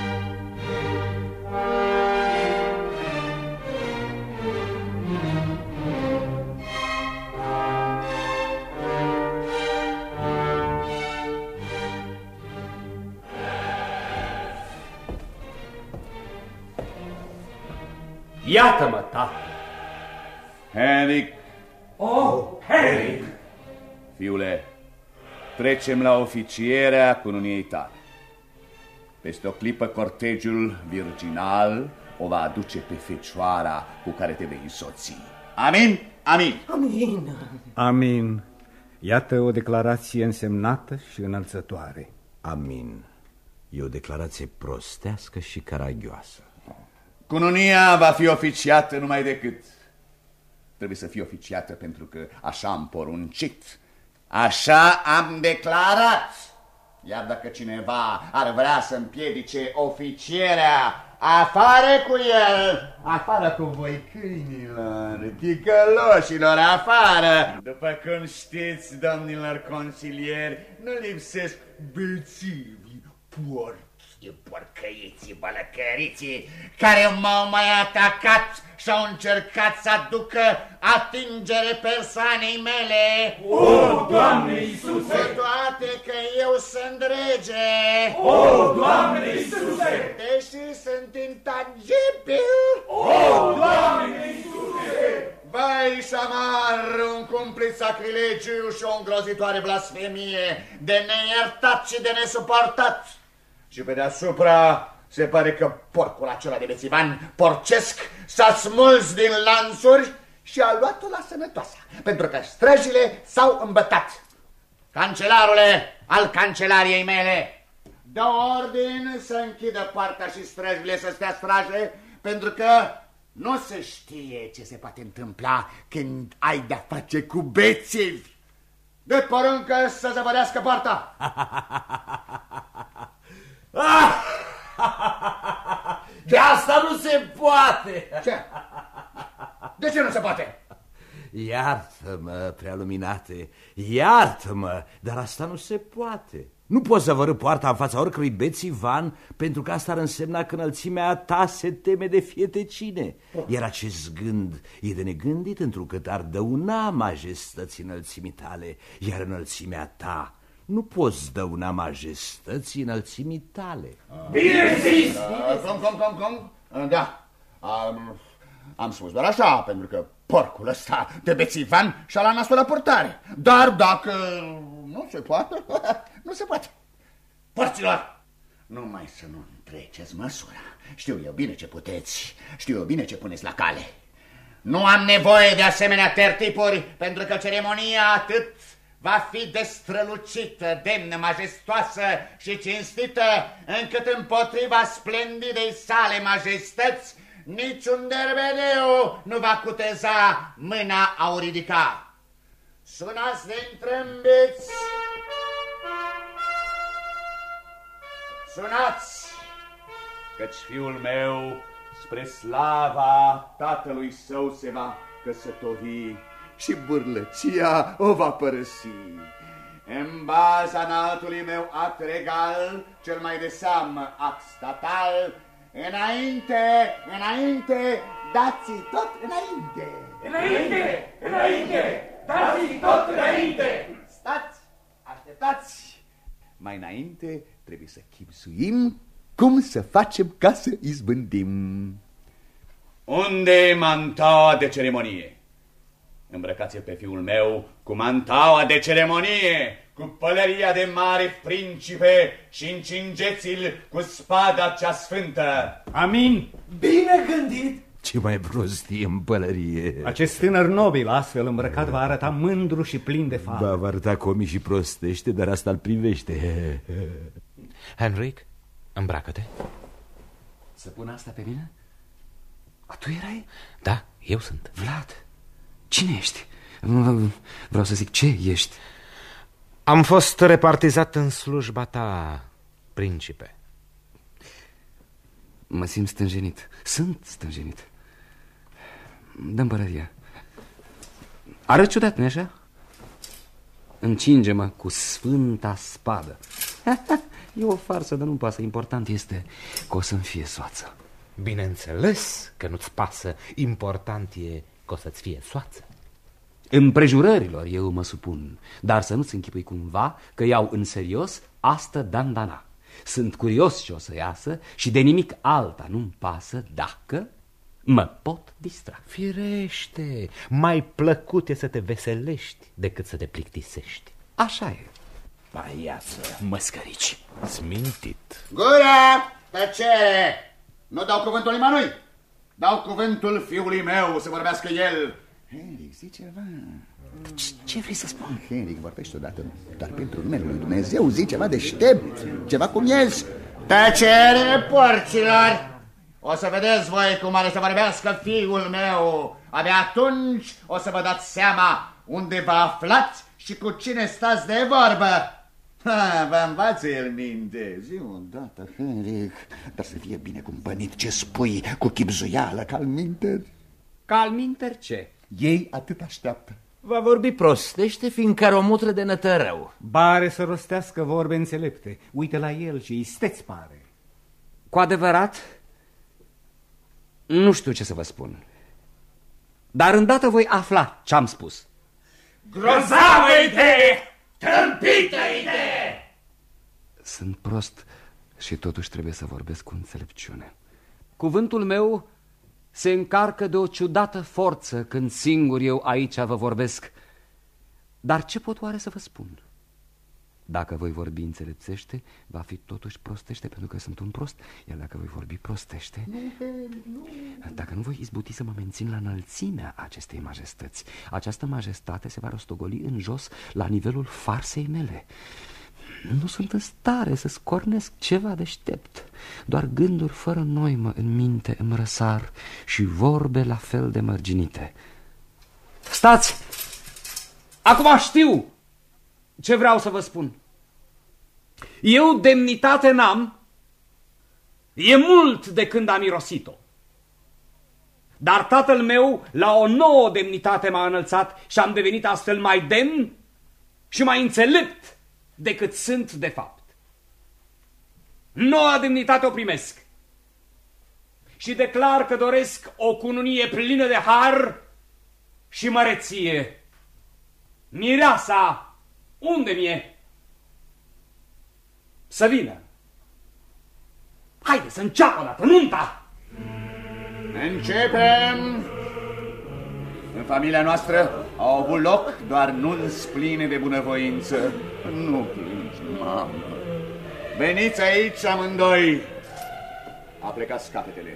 H: Iată-mă, tată!
G: Henric!
H: Oh, Henric!
G: Fiule, trecem la oficierea cununiei tale. Peste o clipă cortegiul virginal o va aduce pe fecioara cu care te vei însoți. Amin? Amin!
E: Amin!
I: Amin! Iată o declarație însemnată și înălțătoare.
J: Amin! E o declarație prostească și caragioasă.
G: Cununia va fi oficiată numai decât. Trebuie să fie oficiată pentru că așa am poruncit. Așa am declarat. Iar dacă cineva ar vrea să împiedice oficierea, afară cu el, afară cu voi câinilor, ticăloșilor, afară. După cum știți, domnilor consilieri, nu lipsesc bețivi, porci,
C: porcăiții, bălăcăriții, care m-au mai atacat și-au încercat să aducă atingere persoanei mele.
H: O, Doamne Iisuse!
C: Cu toate că eu sunt rege.
H: O, Doamne Iisuse!
C: Deși sunt intangibil.
H: O, Doamne Iisuse!
C: Vai, șamar, un cumplit sacrilegiu și o îngrozitoare blasfemie, de neiertat și de nesuportat. Și pe deasupra se pare că porcul acela de bețivan porcesc s-a smuls din lanțuri și a luat-o la sănătoasă, pentru că străjile s-au îmbătat. Cancelarule al cancelariei mele, dă ordin să închidă poarta și străjile să stea straje, pentru că nu se știe ce se poate întâmpla când ai de-a face cu bețivi. Dă poruncă să zăvărească poarta.
J: De asta nu se poate!
C: Ce? De ce nu se poate?
J: Iartă-mă, prealuminate, iartă-mă, dar asta nu se poate. Nu poți să vărâ poarta în fața oricărui bețivan, pentru că asta ar însemna că înălțimea ta se teme de fietecine. Iar acest gând e de negândit, întrucât ar dăuna majestății înălțimii tale, iar înălțimea ta nu poți dăuna majestății înălțimii tale.
H: Bine zis!
C: Cum, cum, cum, cum? Da, am, am spus doar așa, pentru că porcul ăsta de bețivan și-a la nasul la purtare. Dar dacă nu se poate, nu se poate. Porților, numai să nu treceți măsura. Știu eu bine ce puteți, știu eu bine ce puneți la cale. Nu am nevoie de asemenea tertipuri, pentru că ceremonia atât va fi destrălucită, demnă, majestoasă și cinstită, încât împotriva splendidei sale majestăți niciun derbedeu nu va cuteza mâna a o ridica. Sunați de întrâmbiți! Sunați!
G: Căci fiul meu spre slava tatălui său se va căsători și burlăcia o va părăsi. În baza înaltului meu act regal, cel mai de seamă act statal, înainte, înainte, dați-i tot înainte.
H: Înainte, înainte, dați-i tot înainte.
G: Stați, așteptați. Mai înainte trebuie să chipzuim cum să facem ca să izbândim. Unde e mantaua de ceremonie? Îmbrăcați-l pe fiul meu cu mantaua de ceremonie, cu pălăria de mare principe și încingeți-l cu spada cea sfântă.
I: Amin.
D: Bine gândit.
J: Ce mai prostie în pălărie.
I: Acest tânăr nobil astfel îmbrăcat va arăta mândru și plin de fame.
J: Da, va arăta comic și prostește, dar asta îl privește.
B: Henrik, îmbracă-te.
A: Să pun asta pe mine? A, tu erai?
B: Da, eu sunt.
A: Vlad, cine ești? Vreau să zic, ce ești?
B: Am fost repartizat în slujba ta, principe.
A: Mă simt stânjenit. Sunt stânjenit. Dă-mi pălăria. Arăt ciudat, nu-i așa? Încinge-mă cu sfânta spadă. E o farsă, dar nu-mi pasă. Important este că o să-mi fie soață.
B: Bineînțeles că nu-ți pasă. Important e că o să-ți fie soață.
A: Împrejurărilor eu mă supun, dar să nu-ți închipui cumva că iau în serios asta dandana. Sunt curios ce o să iasă și de nimic alta nu-mi pasă dacă mă pot distra.
B: Firește, mai plăcut e să te veselești decât să te plictisești.
A: Așa e.
J: Paiață,
A: măscărici.
J: Smintit.
G: Gura, tăcere! Nu dau cuvântul nimănui. Dau cuvântul fiului meu să vorbească el. Henrik, zi ceva.
A: Ce, ce vrei să spun?
G: Henrik, vorbește odată, dar pentru numele lui Dumnezeu, zi ceva deștept, ceva cum ești. Tăcere, porcilor! O să vedeți voi cum are să vorbească fiul meu. Abia atunci o să vă dați seama unde vă aflați și cu cine stați de vorbă. Ha, vă învață el minte. Zi o dată, Henrik, dar să fie bine cumpănit ce spui cu chipzuială, cal-minter.
A: Cal-minter ce?
G: Ei atât așteaptă.
J: Va vorbi prostește, fiindcă are o mutră de nătărău.
I: Bare să rostească vorbe înțelepte. Uite la el și isteți pare.
A: Cu adevărat, nu știu ce să vă spun. Dar îndată voi afla ce-am spus.
H: Grozavă idee! Tâmpită idee!
A: Sunt prost și totuși trebuie să vorbesc cu înțelepciune. Cuvântul meu se încarcă de o ciudată forță când singur eu aici vă vorbesc. Dar ce pot oare să vă spun? Dacă voi vorbi înțelepțește, va fi totuși prostește, pentru că sunt un prost. Iar dacă voi vorbi prostește, dacă nu voi izbuti să mă mențin la înălțimea acestei majestăți, această majestate se va rostogoli în jos la nivelul farsei mele. Nu sunt în stare să scornesc ceva deștept. Doar gânduri fără noimă în minte îmi răsar și vorbe la fel de mărginite. Stați! Acum știu ce vreau să vă spun. Eu demnitate n-am. E mult de când am irosit-o. Dar tatăl meu la o nouă demnitate m-a înălțat și am devenit astfel mai demn și mai înțelept decât sunt de fapt. Noua demnitate o primesc și declar că doresc o cununie plină de har și măreție. Mireasa, unde mi-e? Să vină. Haide să înceapă odată nunta.
G: Începem. În familia noastră au avut loc doar nunți pline de bunăvoință. Nu plângi, mamă. Veniți aici amândoi. Aplecați capetele.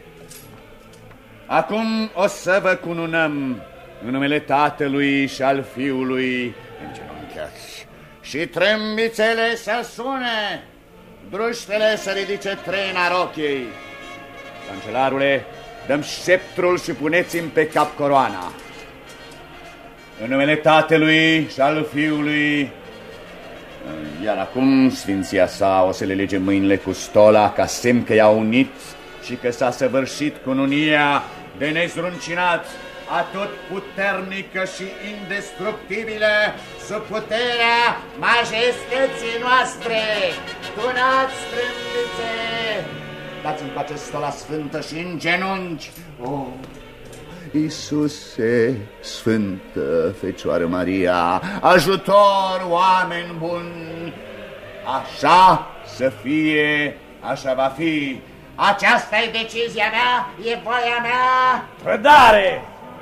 G: Acum o să vă cununăm în numele Tatălui și al Fiului. Îngenunchiați. Și trâmbițele să sune, druștele să ridice trena rochiei. Cancelarule, dăm sceptrul și puneți-mi pe cap coroana. În numele Tatălui și al Fiului. Iar acum Sfinția sa o să le lege mâinile cu stola ca semn că i-a unit și că s-a săvârșit cununia de nezruncinat atotputernică și indestructibilă, sub puterea majestății noastre. Tunați strâmbițe! Dați-mi cu acest stola sfântă și în genunchi. Oh, Iisuse, Sfântă Fecioară Maria, ajutor, oameni buni! Așa să fie, așa va fi. Aceasta e decizia mea, e voia mea.
H: Trădare!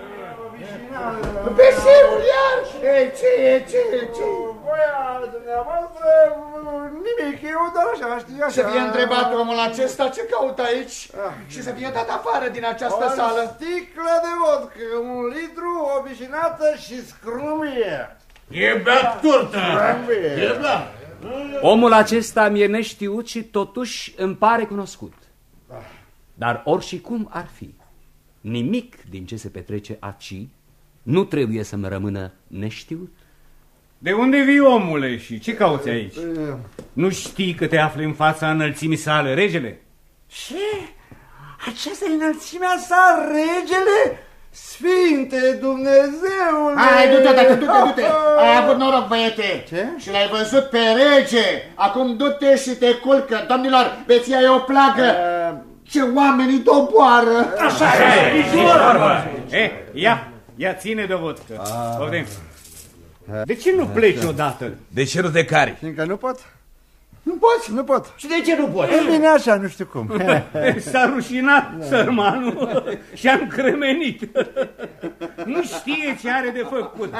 G: Beseul iar! Ei, ce e, ce e, ce e?
F: Voia dumneavoastră, nimic, eu doar așa, știi, așa.
G: Să fie întrebat omul acesta ce caută aici și să fie dat afară din această
F: o
G: sală.
F: O sticlă de vodcă, un litru, o bișinată și scrumie.
H: E beat turtă! E beat!
A: Omul acesta mi-e neștiut și totuși îmi pare cunoscut. Dar oricum ar fi, nimic din ce se petrece aici nu trebuie să-mi rămână neștiut.
I: De unde vii, omule, și ce cauți aici? Nu știi că te afli în fața înălțimii sale, regele?
F: Ce? Aceasta e înălțimea sa, regele? Sfinte Dumnezeule!
G: Hai, du-te, du-te, du-te, du-te! Ai avut noroc, băiete!
F: Ce?
G: Și l-ai văzut pe rege! Acum du-te și te culcă! Domnilor, beția e o plagă! Uh... Ce oamenii doboară!
H: Așa e!
I: E, ia, ia ține de vodcă. Poftim. De ce nu pleci odată?
J: De ce nu te cari?
F: Fiindcă nu pot?
G: Nu poți?
F: Nu pot.
H: Și de ce nu poți?
F: E bine așa, nu știu cum.
I: S-a rușinat, sărmanul, și-a încremenit. Nu știe ce are de făcut.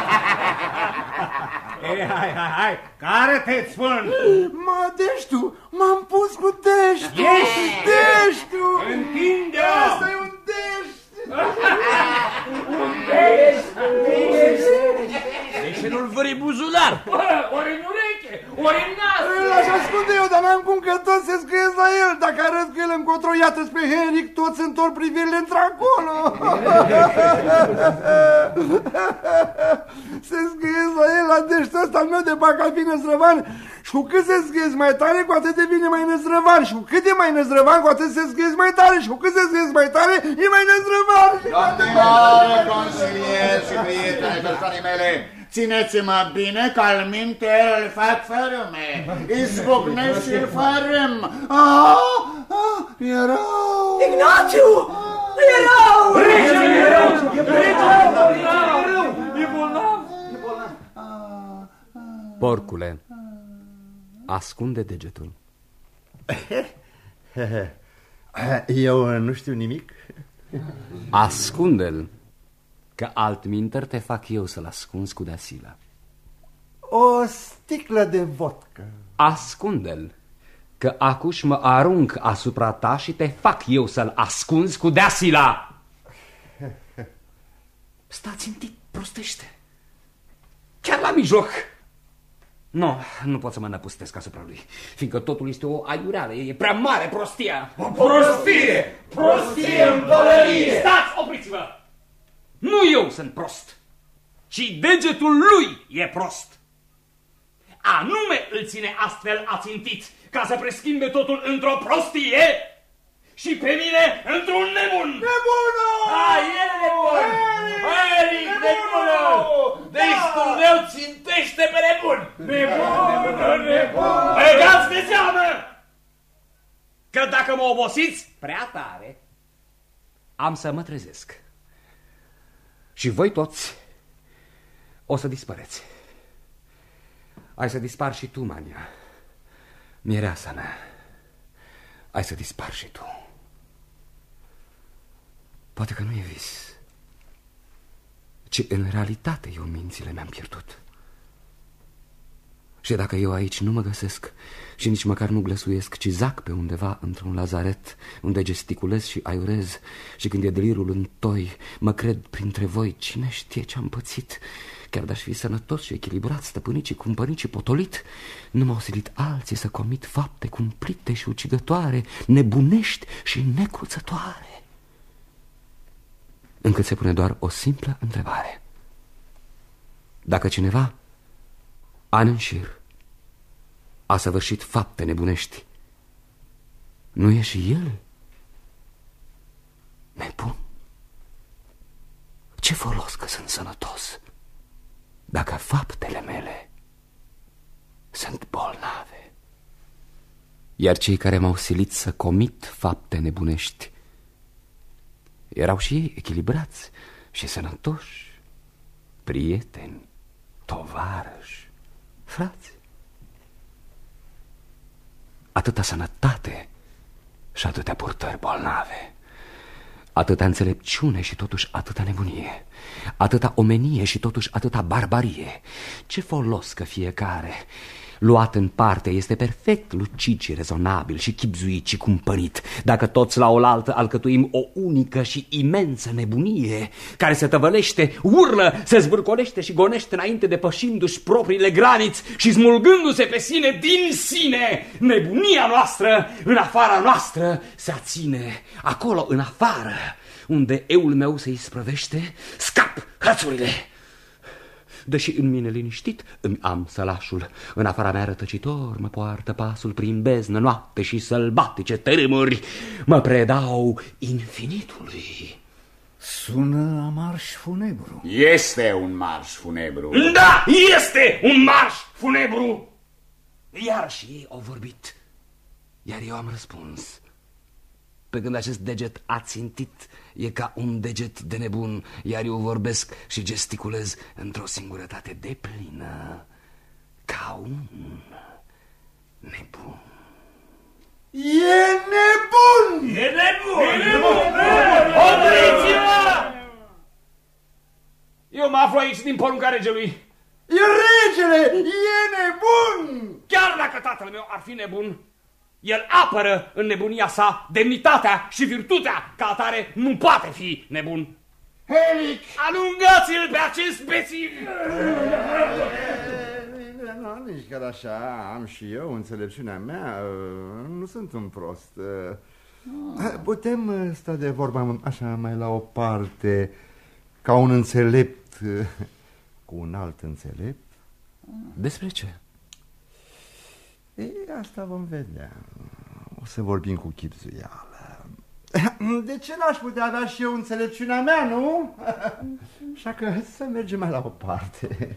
I: E, hai, hai, hai, care-te-ți spun?
F: Mă, deștu, m-am pus cu deștu.
I: Ești?
F: Deștu.
I: Întinde-o!
F: Asta e un deștu.
J: De ce nu-l vări buzunar?
H: Ori în ureche, ori în nas.
F: Îl aș ascunde eu, dar n-am cum, că toți se scriez la el. Dacă arăt cu el încotro, iată-ți pe Henric, toți întorc privirile într-acolo. Se scriez la el, la deștul ăsta al meu de parcă ar fi năzdrăvan. Și cu cât se scriez mai tare, cu atât devine mai năzdrăvan. Și cu cât e mai năzdrăvan, cu atât se scriez mai tare. Și cu cât se scriez mai tare, e mai năzdrăvan.
G: Domnilor, consilieri și prieteni ai persoanei mele, țineți-mă bine că al minte îl fac fărâme, izbucnesc și îl fărâm. Ah, ah, e rău!
E: Ignațiu! E rău!
H: Regele e rău! E rău! E bolnav! E bolnav!
A: Porcule, ascunde degetul.
F: Eu nu știu nimic.
A: Ascunde-l, că altminteri te fac eu să-l ascunzi cu deasila.
F: O sticlă de vodcă.
A: Ascunde-l, că acuș mă arunc asupra ta și te fac eu să-l ascunzi cu deasila. Stați în tip, prostește. Chiar la mijloc. Nu, nu pot să mă năpustesc asupra lui, fiindcă totul este o aiureală, e prea mare prostia.
H: O prostie! Prostie în pălărie!
A: Stați, opriți-vă! Nu eu sunt prost, ci degetul lui e prost. Anume îl ține astfel ațintit, ca să preschimbe totul într-o prostie și pe mine într-un nebun.
F: Nebună!
H: A, e nebun! Eric, nebună! Destul meu țintește pe nebun! Nebună, nebun!
A: Băgați de seamă că dacă mă obosiți prea tare, am să mă trezesc. Și voi toți o să dispăreți. Ai să dispar și tu, Mania, mireasa mea. Ai să dispar și tu. Poate că nu e vis, ci în realitate eu mințile mi-am pierdut. Și dacă eu aici nu mă găsesc și nici măcar nu glăsuiesc, ci zac pe undeva într-un lazaret unde gesticulez și aiurez, și când e delirul în toi, mă cred printre voi, cine știe ce-am pățit. Chiar de-aș fi sănătos și echilibrat, stăpânit și cumpănit și potolit, nu m-au silit alții să comit fapte cumplite și ucigătoare, nebunești și necruțătoare. Încât se pune doar o simplă întrebare. Dacă cineva, ani în șir, a săvârșit fapte nebunești, nu e și el nebun? Ce folos că sunt sănătos dacă faptele mele sunt bolnave? Iar cei care m-au silit să comit fapte nebunești erau și ei echilibrați și sănătoși, prieteni, tovarăși, frați. Atâta sănătate și atâtea purtări bolnave, atâta înțelepciune și totuși atâta nebunie, atâta omenie și totuși atâta barbarie. Ce folos că fiecare, luat în parte, este perfect lucid și rezonabil și chibzuit și cumpănit, dacă toți la oaltă alcătuim o unică și imensă nebunie care se tăvălește, urlă, se zvârcolește și gonește înainte depășindu-și propriile graniți și smulgându-se pe sine din sine. Nebunia noastră în afara noastră se aține, acolo în afară, unde eul meu se isprăvește, scap hățurile. Deși în mine liniștit îmi am sălașul, în afara mea rătăcitor mă poartă pasul prin beznă, noapte și sălbatice tărâmuri mă predau infinitului.
F: Sună a marș funebru.
G: Este un marș funebru.
A: Da, este un marș funebru. Iar și ei au vorbit, iar eu am răspuns. Pe când acest deget ațintit e ca un deget de nebun, iar eu vorbesc și gesticulez într-o singurătate deplină, ca un nebun.
F: E nebun!
H: E nebun! E nebun! Opriți-vă!
I: Eu mă aflu aici din porunca regelui.
F: E regele! E nebun!
I: Chiar dacă tatăl meu ar fi nebun, el apără în nebunia sa demnitatea și virtutea, ca atare nu poate fi nebun.
F: Helic!
I: Alungați-l pe acest bețiv!
F: Nu, nici chiar așa, am și eu înțelepciunea mea, nu sunt un prost. Putem sta de vorba așa mai la o parte, ca un înțelept cu un alt înțelept?
A: Despre ce?
F: E, asta vom vedea. O să vorbim cu chibzuială. De ce n-aș putea avea și eu înțelepciunea mea, nu? Așa că să mergem mai la o parte.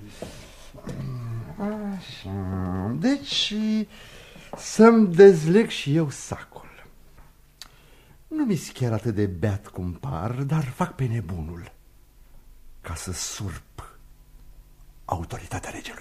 F: Așa. Deci să-mi dezleg și eu sacul. Nu mi-s chiar atât de beat cum par, dar fac pe nebunul ca să surp autoritatea regelui.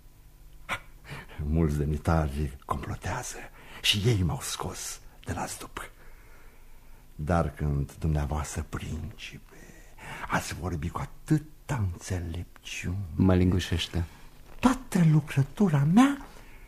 F: Mulți demnitari complotează și ei m-au scos de la zdup. Dar când dumneavoastră, principe, ați vorbit cu atâta înțelepciune,
A: mă lingușește.
F: Toată lucrătura mea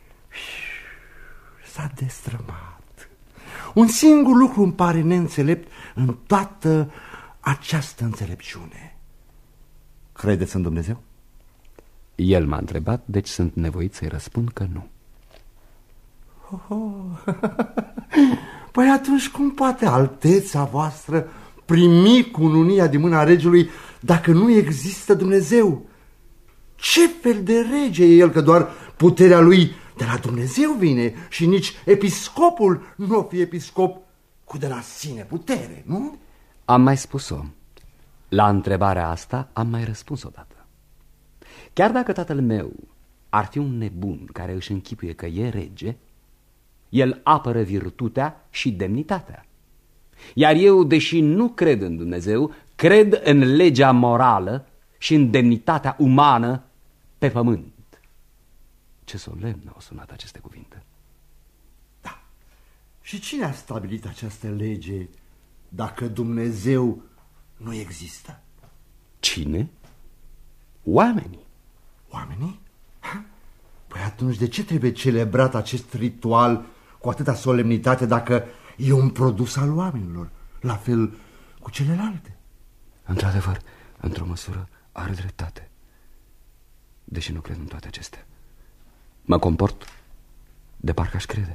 F: s-a destrămat. Un singur lucru îmi pare neînțelept în toată această înțelepciune. Credeți în Dumnezeu?
A: El m-a întrebat, deci sunt nevoit să-i răspund că nu.
F: Oh, oh. Păi atunci cum poate alteța voastră primi cununia din mâna regelui dacă nu există Dumnezeu? Ce fel de rege e el, că doar puterea lui de la Dumnezeu vine și nici episcopul nu o fi episcop cu de la sine putere, nu?
A: Am mai spus-o. La întrebarea asta am mai răspuns odată. Chiar dacă tatăl meu ar fi un nebun care își închipuie că e rege, el apără virtutea și demnitatea. Iar eu, deși nu cred în Dumnezeu, cred în legea morală și în demnitatea umană pe pământ. Ce solemn au sunat aceste cuvinte.
F: Da. Și cine a stabilit această lege dacă Dumnezeu nu există?
A: Cine? Oamenii.
F: Oamenii? Ha? Păi atunci de ce trebuie celebrat acest ritual cu atâta solemnitate dacă e un produs al oamenilor, la fel cu celelalte?
A: Într-adevăr, într-o măsură, are dreptate. Deși nu cred în toate acestea, mă comport de parcă aș crede.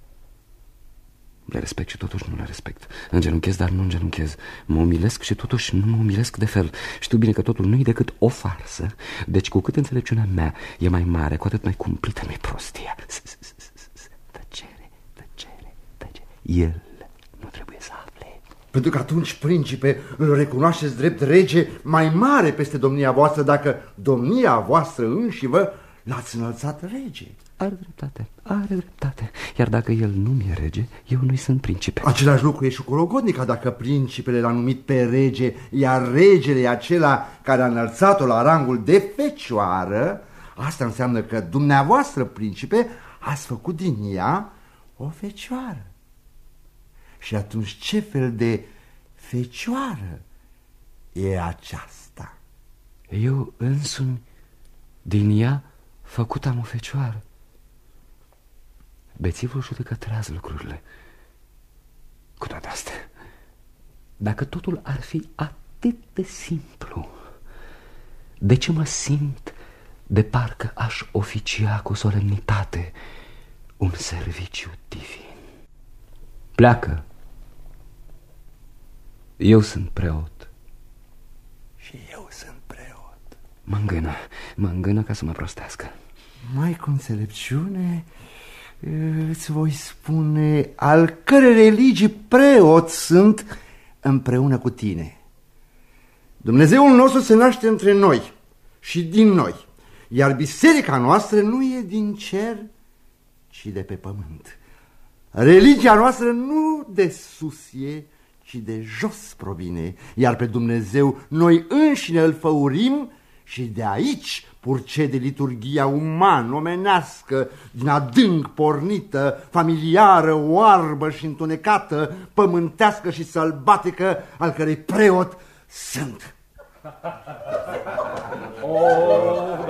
A: Le respect și totuși nu le respect. Îngenunchez, dar nu îngenunchez. Mă umilesc și totuși nu mă umilesc de fel. Știu bine că totul nu e decât o farsă. Deci cu cât înțelepciunea mea e mai mare, cu atât mai cumplită mi-e prostia. Tăcere, tăcere, tăcere. El nu trebuie să afle.
F: Pentru că atunci, principe, îl recunoașteți drept rege mai mare peste domnia voastră, dacă domnia voastră înșivă l-ați înălțat rege.
A: Are dreptate, are dreptate. Iar dacă el nu mi-e rege, eu nu-i sunt principe.
F: Același lucru e și cu logodnica. Dacă principele l-a numit pe rege, iar regele e acela care a înălțat-o la rangul de fecioară, asta înseamnă că dumneavoastră, principe, ați făcut din ea o fecioară. Și atunci ce fel de fecioară e aceasta?
A: Eu însumi din ea făcut am o fecioară. Bețivul judecătrează lucrurile. Cu toate astea, dacă totul ar fi atât de simplu, de ce mă simt de parcă aș oficia cu solemnitate un serviciu divin? Pleacă. Eu sunt preot.
F: Și eu sunt preot.
A: Mă îngână, mă îngână ca să mă prostească.
F: Mai cu înțelepciune îți voi spune al cărei religii preot sunt împreună cu tine. Dumnezeul nostru se naște între noi și din noi, iar biserica noastră nu e din cer, ci de pe pământ. Religia noastră nu de sus e, ci de jos provine, iar pe Dumnezeu noi înșine îl făurim și de aici purcede liturghia uman-omenească, din adânc pornită, familiară, oarbă și întunecată, pământească și sălbatică, al cărei preot sunt.
E: Oh.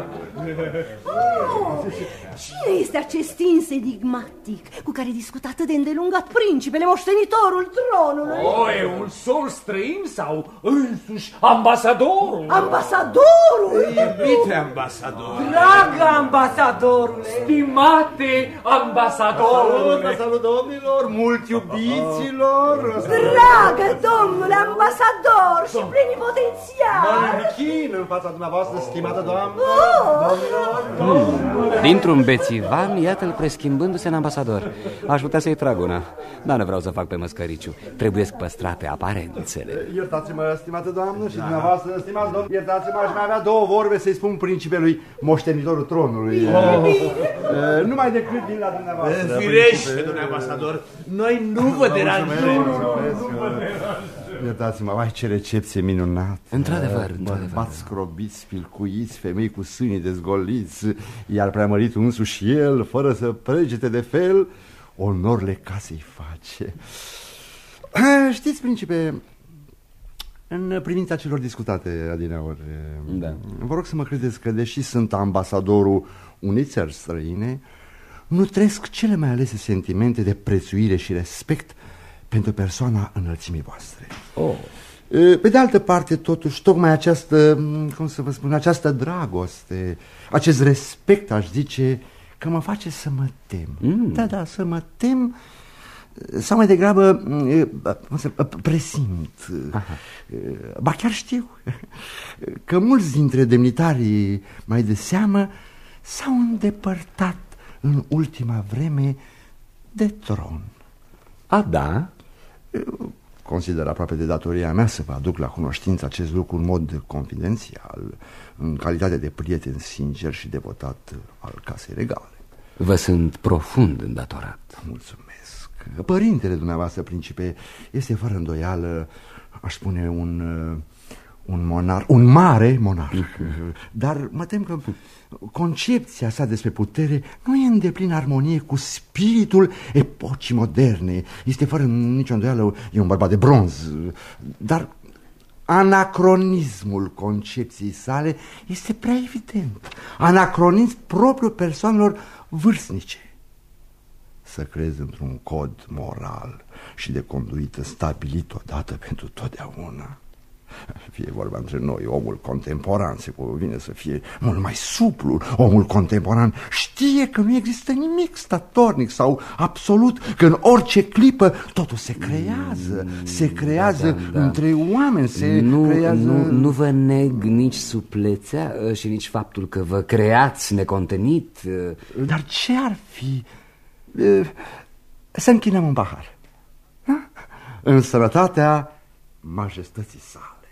E: Cine este acest ins enigmatic cu care discută atât de îndelungat principele, moștenitorul tronului?
H: O, e un sol străin sau însuși ambasadorul?
E: Ambasadorul?
J: Iubite ambasador!
H: Dragă ambasadorule! Stimate ambasadorule!
F: Salut, salut domnilor, mult iubiților!
E: Dragă domnule ambasador și plenipotențiar!
F: Mă închin în fața dumneavoastră, stimată doamnă!
A: Hmm. Dintr-un bețivan, iată-l preschimbându-se în ambasador. Aș putea să-i trag una, dar nu vreau să fac pe măscăriciu. Trebuie păstrate aparențele.
F: Iertați-mă, stimată doamnă, și da. Dumneavoastră, stimați domn, iertați-mă, aș mai avea două vorbe să-i spun principelui, moștenitorul tronului. Oh. Uh, numai decât din la dumneavoastră.
J: Firește, domnule ambasador, noi nu vă deranjăm.
F: Iertați-mă, ai ce recepție minunată.
A: Într-adevăr,
F: bărbați scrobiți, spilcuiți, femei cu sânii dezgoliți, iar preamăritul însuși el, fără să pregete de fel, onorile casei face. Știți, principe, în privința celor discutate adineauri, da. Vă rog să mă credeți că, deși sunt ambasadorul unei țări străine, nu trăiesc cele mai alese sentimente de prețuire și respect pentru persoana înălțimii voastre.
A: Oh.
F: Pe de altă parte, totuși, tocmai această, cum să vă spun, această dragoste, acest respect, aș zice, că mă face să mă tem. Mm. Da, da, să mă tem, sau mai degrabă cum să, presimt. Aha. Ba chiar știu că mulți dintre demnitarii mai de seamă s-au îndepărtat în ultima vreme de tron.
A: A, da?
F: Consider aproape de datoria mea să vă aduc la cunoștință acest lucru în mod confidențial, în calitate de prieten sincer și devotat al casei regale.
A: Vă sunt profund îndatorat.
F: Mulțumesc. Părintele dumneavoastră, principe, este fără îndoială, aș spune, un, un monarh, un mare monarh. Dar mă tem că concepția sa despre putere nu e în deplină armonie cu spiritul epocii moderne. Este fără nicio îndoială, e un bărbat de bronz. Dar anacronismul concepției sale este prea evident. Anacronism propriu persoanelor vârstnice. Să crezi într-un cod moral și de conduită stabilit odată pentru totdeauna. Fie vorba între noi, omul contemporan se cuvine să fie mult mai suplu. Omul contemporan știe că nu există nimic statornic sau absolut, că în orice clipă totul se creează. Se creează da, da, da. între oameni, se
A: nu,
F: creează...
A: Nu, nu vă neg nici suplețea și nici faptul că vă creați necontenit.
F: Dar ce ar fi să închinăm un pahar? Ha? În sănătatea
K: majestății sale.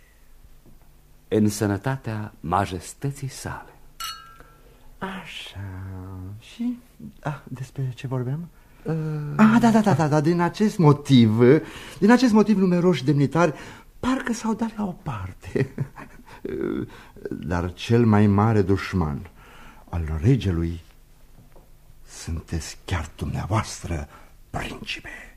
A: În sănătatea majestății sale.
K: Așa, și ah, despre ce vorbeam? Uh... Ah, da, da, da, da, da, din acest motiv, din acest motiv numeroși demnitari parcă s-au dat la o parte. Dar cel mai mare dușman al regelui sunteți chiar dumneavoastră, principe.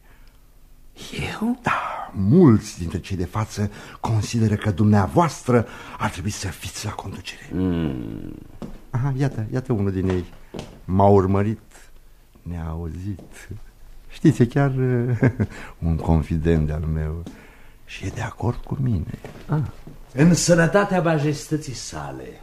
A: Eu?
K: Da, mulți dintre cei de față consideră că dumneavoastră ar trebui să fiți la conducere.
A: Mm.
K: Aha, iată, iată unul din ei. M-a urmărit, ne-a auzit. Știți, e chiar un confident de-al meu și e de acord cu mine.
J: Ah. În sănătatea majestății sale.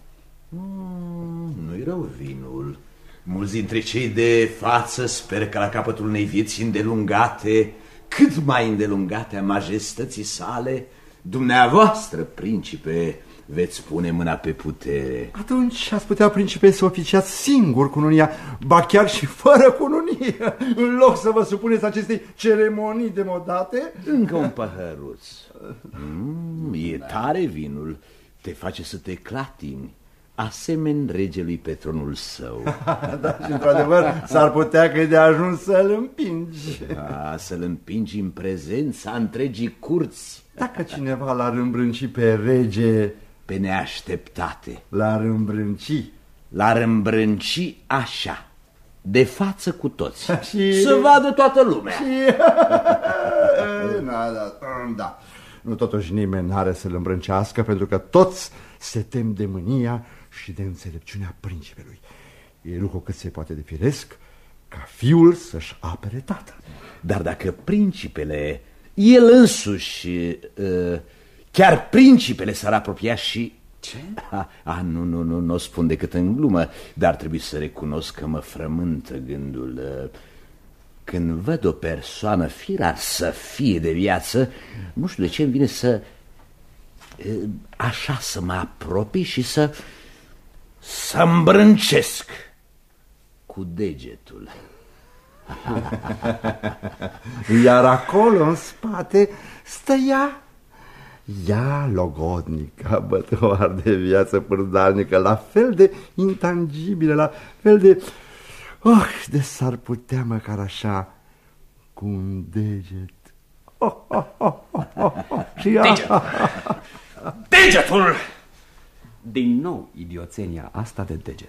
J: mm, Nu-i rău vinul. Mulți dintre cei de față sper că la capătul unei vieți îndelungate, cât mai îndelungate a majestății sale, dumneavoastră, principe, veți pune mâna pe putere.
K: Atunci ați putea, principe, să oficiați singur cununia, ba chiar și fără cununie, în loc să vă supuneți acestei ceremonii demodate.
J: Încă un păhăruț. mm, E tare vinul. Te face să te clatini, asemeni regelui pe tronul său.
K: Da, și într-adevăr s-ar putea că e de ajuns să-l împingi.
J: Da, să-l împingi în prezența întregii curți.
K: Dacă cineva l-ar îmbrânci pe rege...
J: Pe neașteptate.
K: L-ar îmbrânci.
J: L-ar îmbrânci așa, de față cu toți.
K: Și...
J: să vadă toată lumea.
K: Și... da, da, da. Nu, totuși nimeni n-are să-l îmbrâncească, pentru că toți se tem de mânia și de înțelepciunea principelui. E lucru cât se poate de firesc ca fiul să-și apere tatăl.
J: Dar dacă principele, el însuși, uh, chiar principele s-ar apropia și...
A: Ce?
J: A, a, nu, nu, nu, nu o spun decât în glumă, dar trebuie să recunosc că mă frământă gândul... Uh, Când văd o persoană firar să fie de viață, nu știu de ce îmi vine să... așa să mă apropii și să... să îmbrâncesc cu degetul.
K: Iar acolo, în spate, stă ea, ea logodnică, bătoar de viață pârdalnică, la fel de intangibilă, la fel de... Oh, de s-ar putea măcar așa, cu un deget. Oh, oh, oh, oh, oh, oh. Și
I: Deget. Degetul!
A: Din nou idioțenia asta de deget.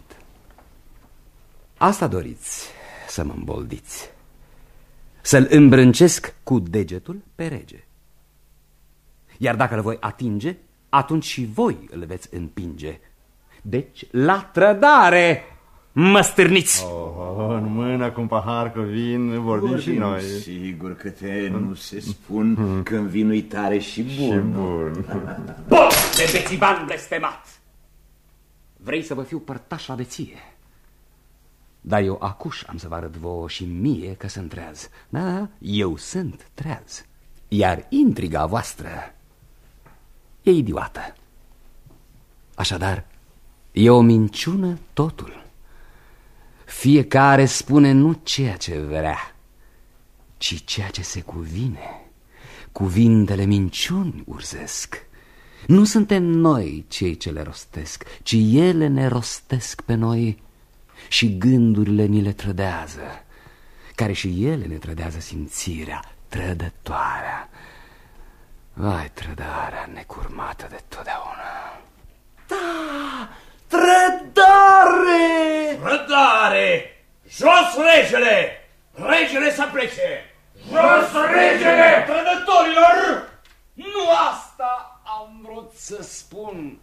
A: Asta doriți să mă îmboldiți. Să-l îmbrâncesc cu degetul pe rege. Iar dacă îl voi atinge, atunci și voi îl veți împinge. Deci, la trădare! Mă stârniți!
K: Oh, în mână cu un pahar cu vin vorbim, vorbim și noi.
J: Sigur că te nu se spun mm. când vinul-i tare și bun.
K: Și bun.
I: Bun, de bețivan blestemat!
A: Vrei să vă fiu părtaș la beție? Dar eu acuș am să vă arăt vouă și mie că sunt treaz. Da, eu sunt treaz. Iar intriga voastră e idiotă. Așadar, e o minciună totul. Fiecare spune nu ceea ce vrea, ci ceea ce se cuvine. Cuvintele minciuni urzesc. Nu suntem noi cei ce le rostesc, ci ele ne rostesc pe noi și gândurile ni le trădează, care și ele ne trădează simțirea, trădătoarea. Vai, trădarea necurmată de totdeauna.
J: Da! Trădare!
I: Trădare! Jos regele! Regele să plece! Jos regele! Trădătorilor! Nu asta am vrut să spun.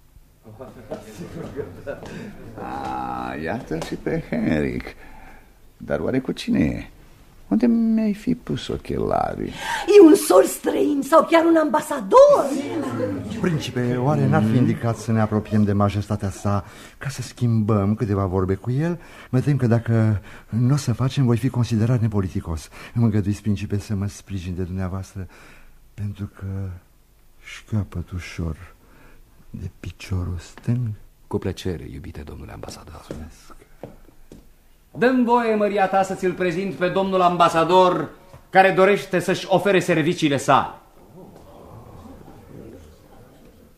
G: Ah, iată-l și pe Henric. Dar oare cu cine e? Unde mi-ai fi pus ochelarii?
E: E un sol străin sau chiar un ambasador?
K: Principe, oare n-ar fi indicat să ne apropiem de majestatea sa ca să schimbăm câteva vorbe cu el? Mă tem că dacă nu o să facem, voi fi considerat nepoliticos. Îmi îngăduiți, principe, să mă sprijin de dumneavoastră, pentru că șchiopăt ușor de piciorul stâng.
A: Cu plăcere, iubite domnule ambasador. Dă-mi voie, măria ta, să ți-l prezint pe domnul ambasador care dorește să-și ofere serviciile sale.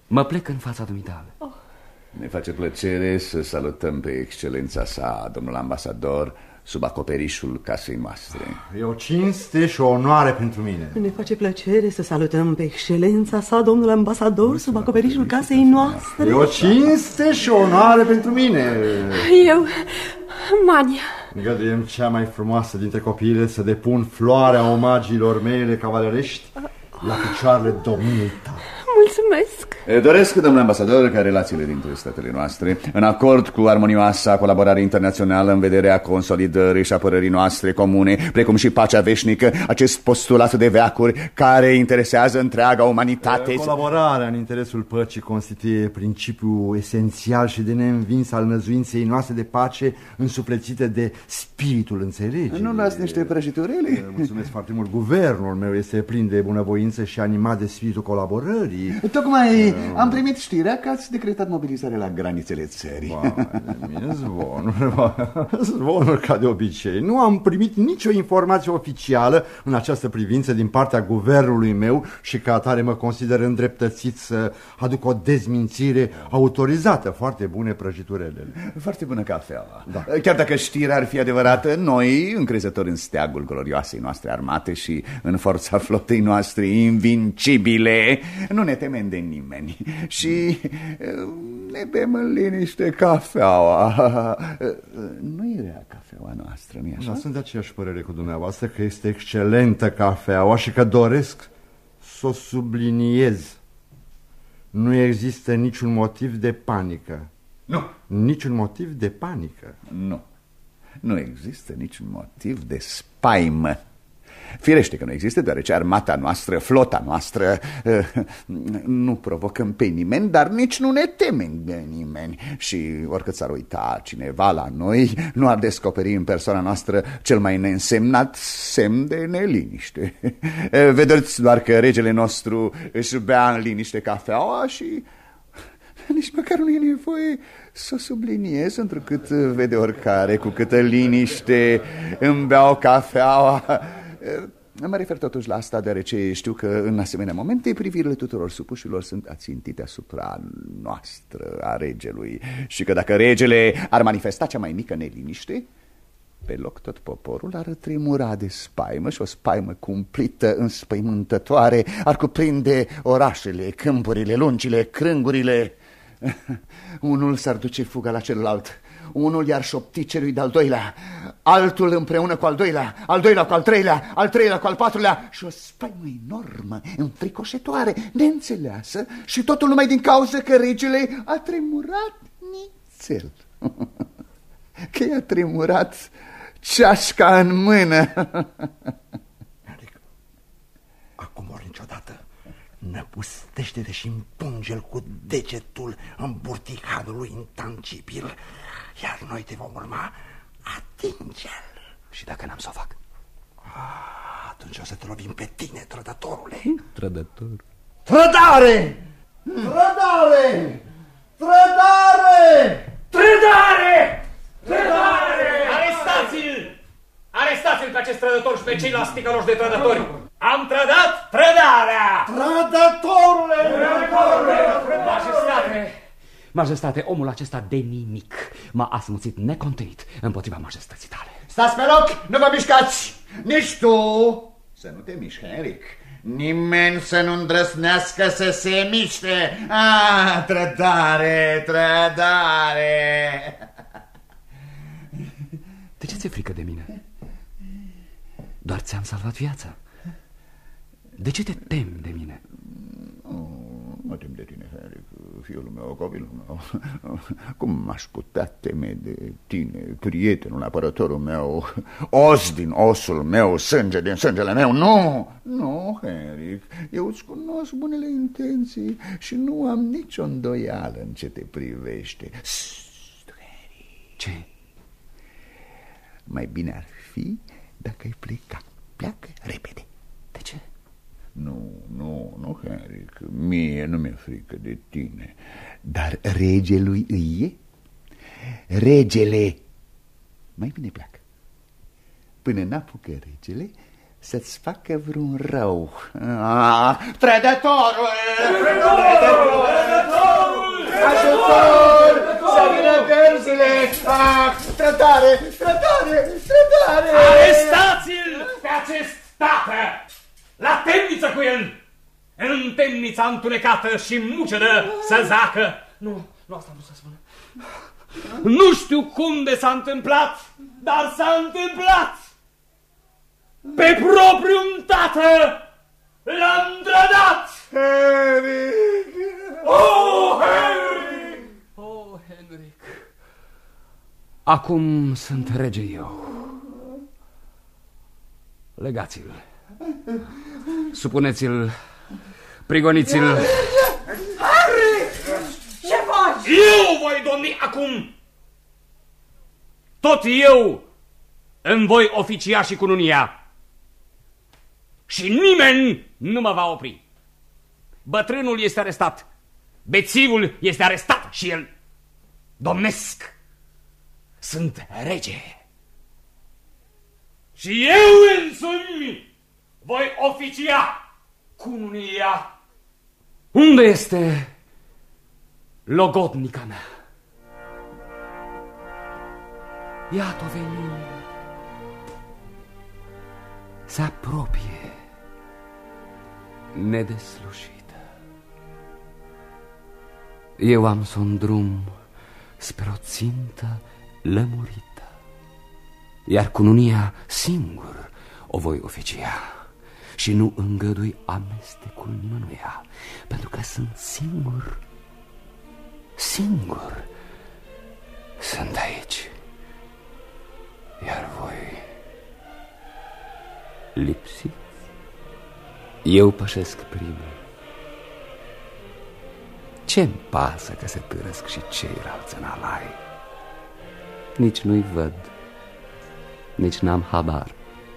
A: Mă plec în fața dumitale.
E: Oh.
G: Ne face plăcere să salutăm pe excelența sa, domnul ambasador, sub acoperișul casei noastre.
K: E o cinste și o onoare pentru mine.
D: Ne face plăcere să salutăm pe excelența sa, domnul ambasador, sub acoperișul casei noastre.
K: E o cinste și o onoare pentru mine.
L: Eu, Mania.
K: Îngăduiem cea mai frumoasă dintre copiile să depun floarea omagiilor mele cavalerești la picioarele domniei tale.
L: Mulțumesc.
G: Doresc, domnule ambasador, ca relațiile dintre statele noastre, în acord cu armonioasa colaborare internațională în vederea consolidării și apărării noastre comune, precum și pacea veșnică, acest postulat de veacuri care interesează întreaga umanitate.
K: Colaborarea în interesul păcii constituie principiul esențial și de neînvins al năzuinței noastre de pace, însuflețite de spiritul înțelegerii.
G: Nu las niște prăjiturele?
K: Mulțumesc foarte mult. Guvernul meu este plin de bunăvoință și animat de spiritul colaborării.
G: Tocmai am primit știrea că ați decretat mobilizare la granițele țării.
K: Mine zvonuri, zvonuri ca de obicei. Nu am primit nicio informație oficială în această privință din partea guvernului meu și ca atare mă consider îndreptățit să aduc o dezmințire autorizată. Foarte bune prăjiturelele.
G: Foarte bună cafeaua.
K: Da.
G: Chiar dacă știrea ar fi adevărată, noi, încrezători în steagul glorioasei noastre armate și în forța flotei noastre invincibile, nu ne temem de nimeni și ne bem în liniște cafeaua. Nu-i rea cafeaua noastră, nu-i așa?
K: Da, sunt de aceeași părere cu dumneavoastră că este excelentă cafeaua și că doresc să o subliniez. Nu există niciun motiv de panică.
G: Nu.
K: Niciun motiv de panică.
G: Nu. Nu există niciun motiv de spaimă. Firește că nu există, deoarece armata noastră, flota noastră, nu provocăm pe nimeni, dar nici nu ne temem de nimeni. Și oricât s-ar uita cineva la noi, nu ar descoperi în persoana noastră cel mai neînsemnat semn de neliniște. Vedeți doar că regele nostru își bea în liniște cafeaua și nici măcar nu e nevoie să o subliniez, întrucât vede oricare cu câtă liniște îmi beau cafeaua. Mă refer totuși la asta, deoarece știu că în asemenea momente privirile tuturor supușilor sunt ațintite asupra noastră, a regelui, și că dacă regele ar manifesta cea mai mică neliniște, pe loc tot poporul ar tremura de spaimă și o spaimă cumplită, înspăimântătoare, ar cuprinde orașele, câmpurile, lungile, crângurile. Unul s-ar duce fuga la celălalt, unul i-ar șopti celui de-al doilea, altul împreună cu al doilea, al doilea cu al treilea, al treilea cu al patrulea, și o spaimă enormă, înfricoșătoare, neînțeleasă, și totul numai din cauza că regele a tremurat nițel. Că i-a tremurat ceașca în mână.
K: Adică, acum ori niciodată, năpustește-te și împunge-l cu degetul în burticanul lui intangibil, iar noi te vom urma, atinge-l.
A: Și dacă n-am să o fac?
K: Ah, atunci o să te lovim pe tine, trădătorule.
A: Trădător?
K: Trădare! Trădare! Trădare!
I: Trădare! Trădare! Arestați-l! Arestați-l pe acest trădător și pe ceilalți ticăloși de trădători! Am trădat trădarea!
K: Trădătorule!
I: Trădătorule! Majestate!
A: Majestate, omul acesta de nimic m-a asmuțit necontenit împotriva majestății tale.
G: Stați pe loc, nu vă mișcați! Nici tu! Să nu te miști, Henric. Nimeni să nu îndrăsnească să se miște. Ah, trădare, trădare!
A: De ce ți-e frică de mine? Doar ți-am salvat viața. De ce te temi de mine?
G: Nu, mă tem de tine, Henric, fiul meu, copilul meu. Cum m-aș putea teme de tine, prietenul, apărătorul meu, os din osul meu, sânge din sângele meu? Nu, nu, Henric, eu îți cunosc bunele intenții și nu am nicio îndoială în ce te privește. Sst, Henric.
A: Ce?
G: Mai bine ar fi dacă ai pleca. Pleacă repede.
A: De ce?
G: Nu, nu, nu, Henric, mie nu mi-e frică de tine. Dar regelui îi e? Regele, mai bine pleacă. Până n-apucă regele să-ți facă vreun rău. Ah, trădătorul! Trădătorul! Ajutor! Să vină gărzile! Ah, trădare! Trădare! Trădare!
I: Arestați-l pe acest tată! La temniță cu el! În temnița întunecată și mucedă să zacă! Nu, nu asta nu se spune. Nu știu cum de s-a întâmplat, dar s-a întâmplat! Pe propriul tată l-am trădat!
F: Henric!
I: Oh, Henric!
A: Oh, Henric! Acum sunt rege eu. Legați-l. Supuneți-l. Prigoniți-l.
I: Henric! Ce faci? Eu voi domni acum! Tot eu îmi voi oficia și cununia. Și nimeni nu mă va opri. Bătrânul este arestat. Bețivul este arestat și el domnesc. Sunt rege. Și eu însumi voi oficia cununia.
A: Unde este logodnica mea? Iată-o venind. Se apropie, nedeslușită. Eu am să un drum spre o țintă lămurită, iar cununia singur o voi oficia și nu îngădui amestecul nimănuia, pentru că sunt singur, singur sunt aici, iar voi lipsiți. Eu pășesc primul. Ce-mi pasă că se târăsc și ceilalți în alai? Nici nu-i văd, nici n-am habar.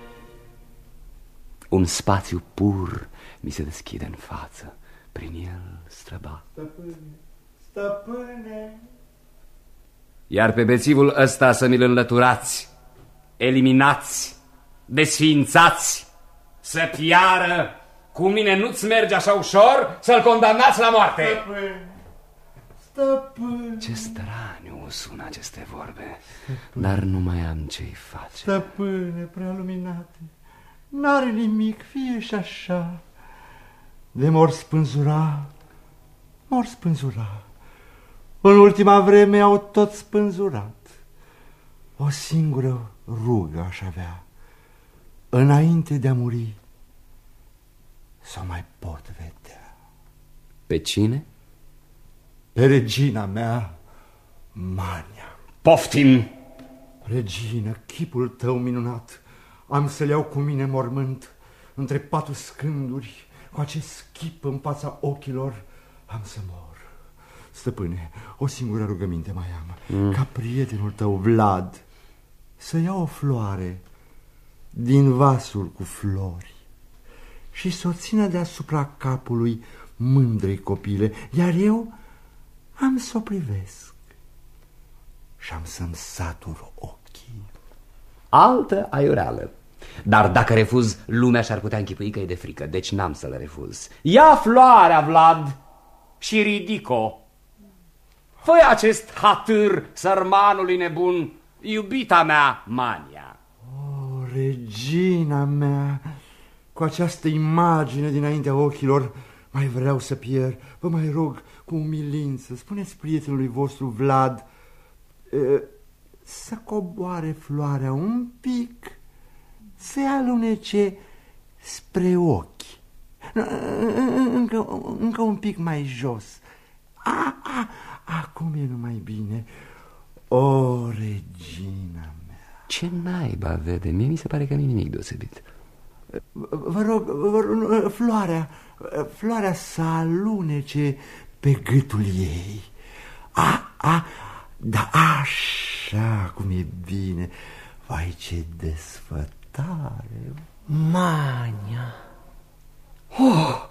A: Un spațiu pur mi se deschide în față, prin el străbat.
F: Stăpâne, stăpâne!
A: Iar pe bețivul ăsta să mi-l înlăturați, eliminați, desființați, să piară. Cu mine nu-ți merge așa ușor să-l condamnați la moarte.
F: Stăpâne, stăpâne!
A: Ce straniu sună aceste vorbe, stăpâne. Dar nu mai am ce-i face.
F: Stăpâne prealuminate, n-are nimic, fie și așa. De mor spânzura, mor spânzura. În ultima vreme au tot spânzurat. O singură rugă aș avea, înainte de a muri, să mai pot vedea.
A: Pe cine?
F: Pe regina mea, Mania.
A: Poftim!
F: Regină, chipul tău minunat, am să-l iau cu mine mormânt, între patru scânduri, cu acest chip în fața ochilor, am să mor. Stăpâne, o singură rugăminte mai am, mm. ca prietenul tău, Vlad, să ia o floare din vasul cu flori și să o țină deasupra capului mândrei copile, iar eu am să o privesc și am să-mi satur ochii.
A: Altă aiureală. Dar dacă refuz, lumea și-ar putea închipui că e de frică, deci n-am să le refuz. Ia floarea, Vlad, și ridic-o. Fă acest hatâr sărmanului nebun, iubita mea, Mania.
F: O, regina mea, cu această imagine dinaintea ochilor, mai vreau să pierd. Vă mai rog, cu umilință, spuneți prietenului vostru Vlad e, să coboare floarea un pic, să-i alunece spre ochi. Încă, încă un pic mai jos. A, a, acum e numai bine. O, regina mea.
A: Ce naiba vede? Mie mi se pare că nu e nimic deosebit.
F: Vă rog, vă rog, floarea, floarea să alunece pe gâtul ei. A, a, da, așa cum e bine. Vai, ce desfătare.
L: Mania.
I: Oh!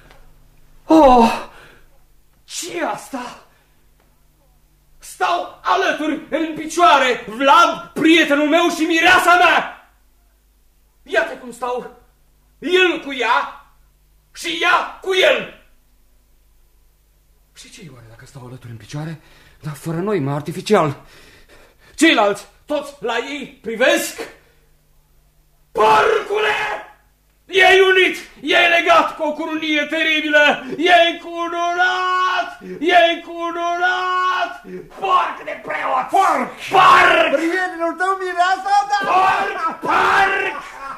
I: Oh! Ce asta? Stau alături în picioare, Vlad, prietenul meu și mireasa mea! Iată cum stau, el cu ea și ea cu el. Și ce-i oare dacă stau alături în picioare, dar fără noi, mai artificial? Ceilalți, toți la ei privesc. Porcule! E-ai unit, e-ai legat cu o cununie teribilă, e-ai cununat, e-ai cununat! Porc de preot! Porc! Porc!
F: Prietenul tău mireasa, da?
I: Porc! Porc!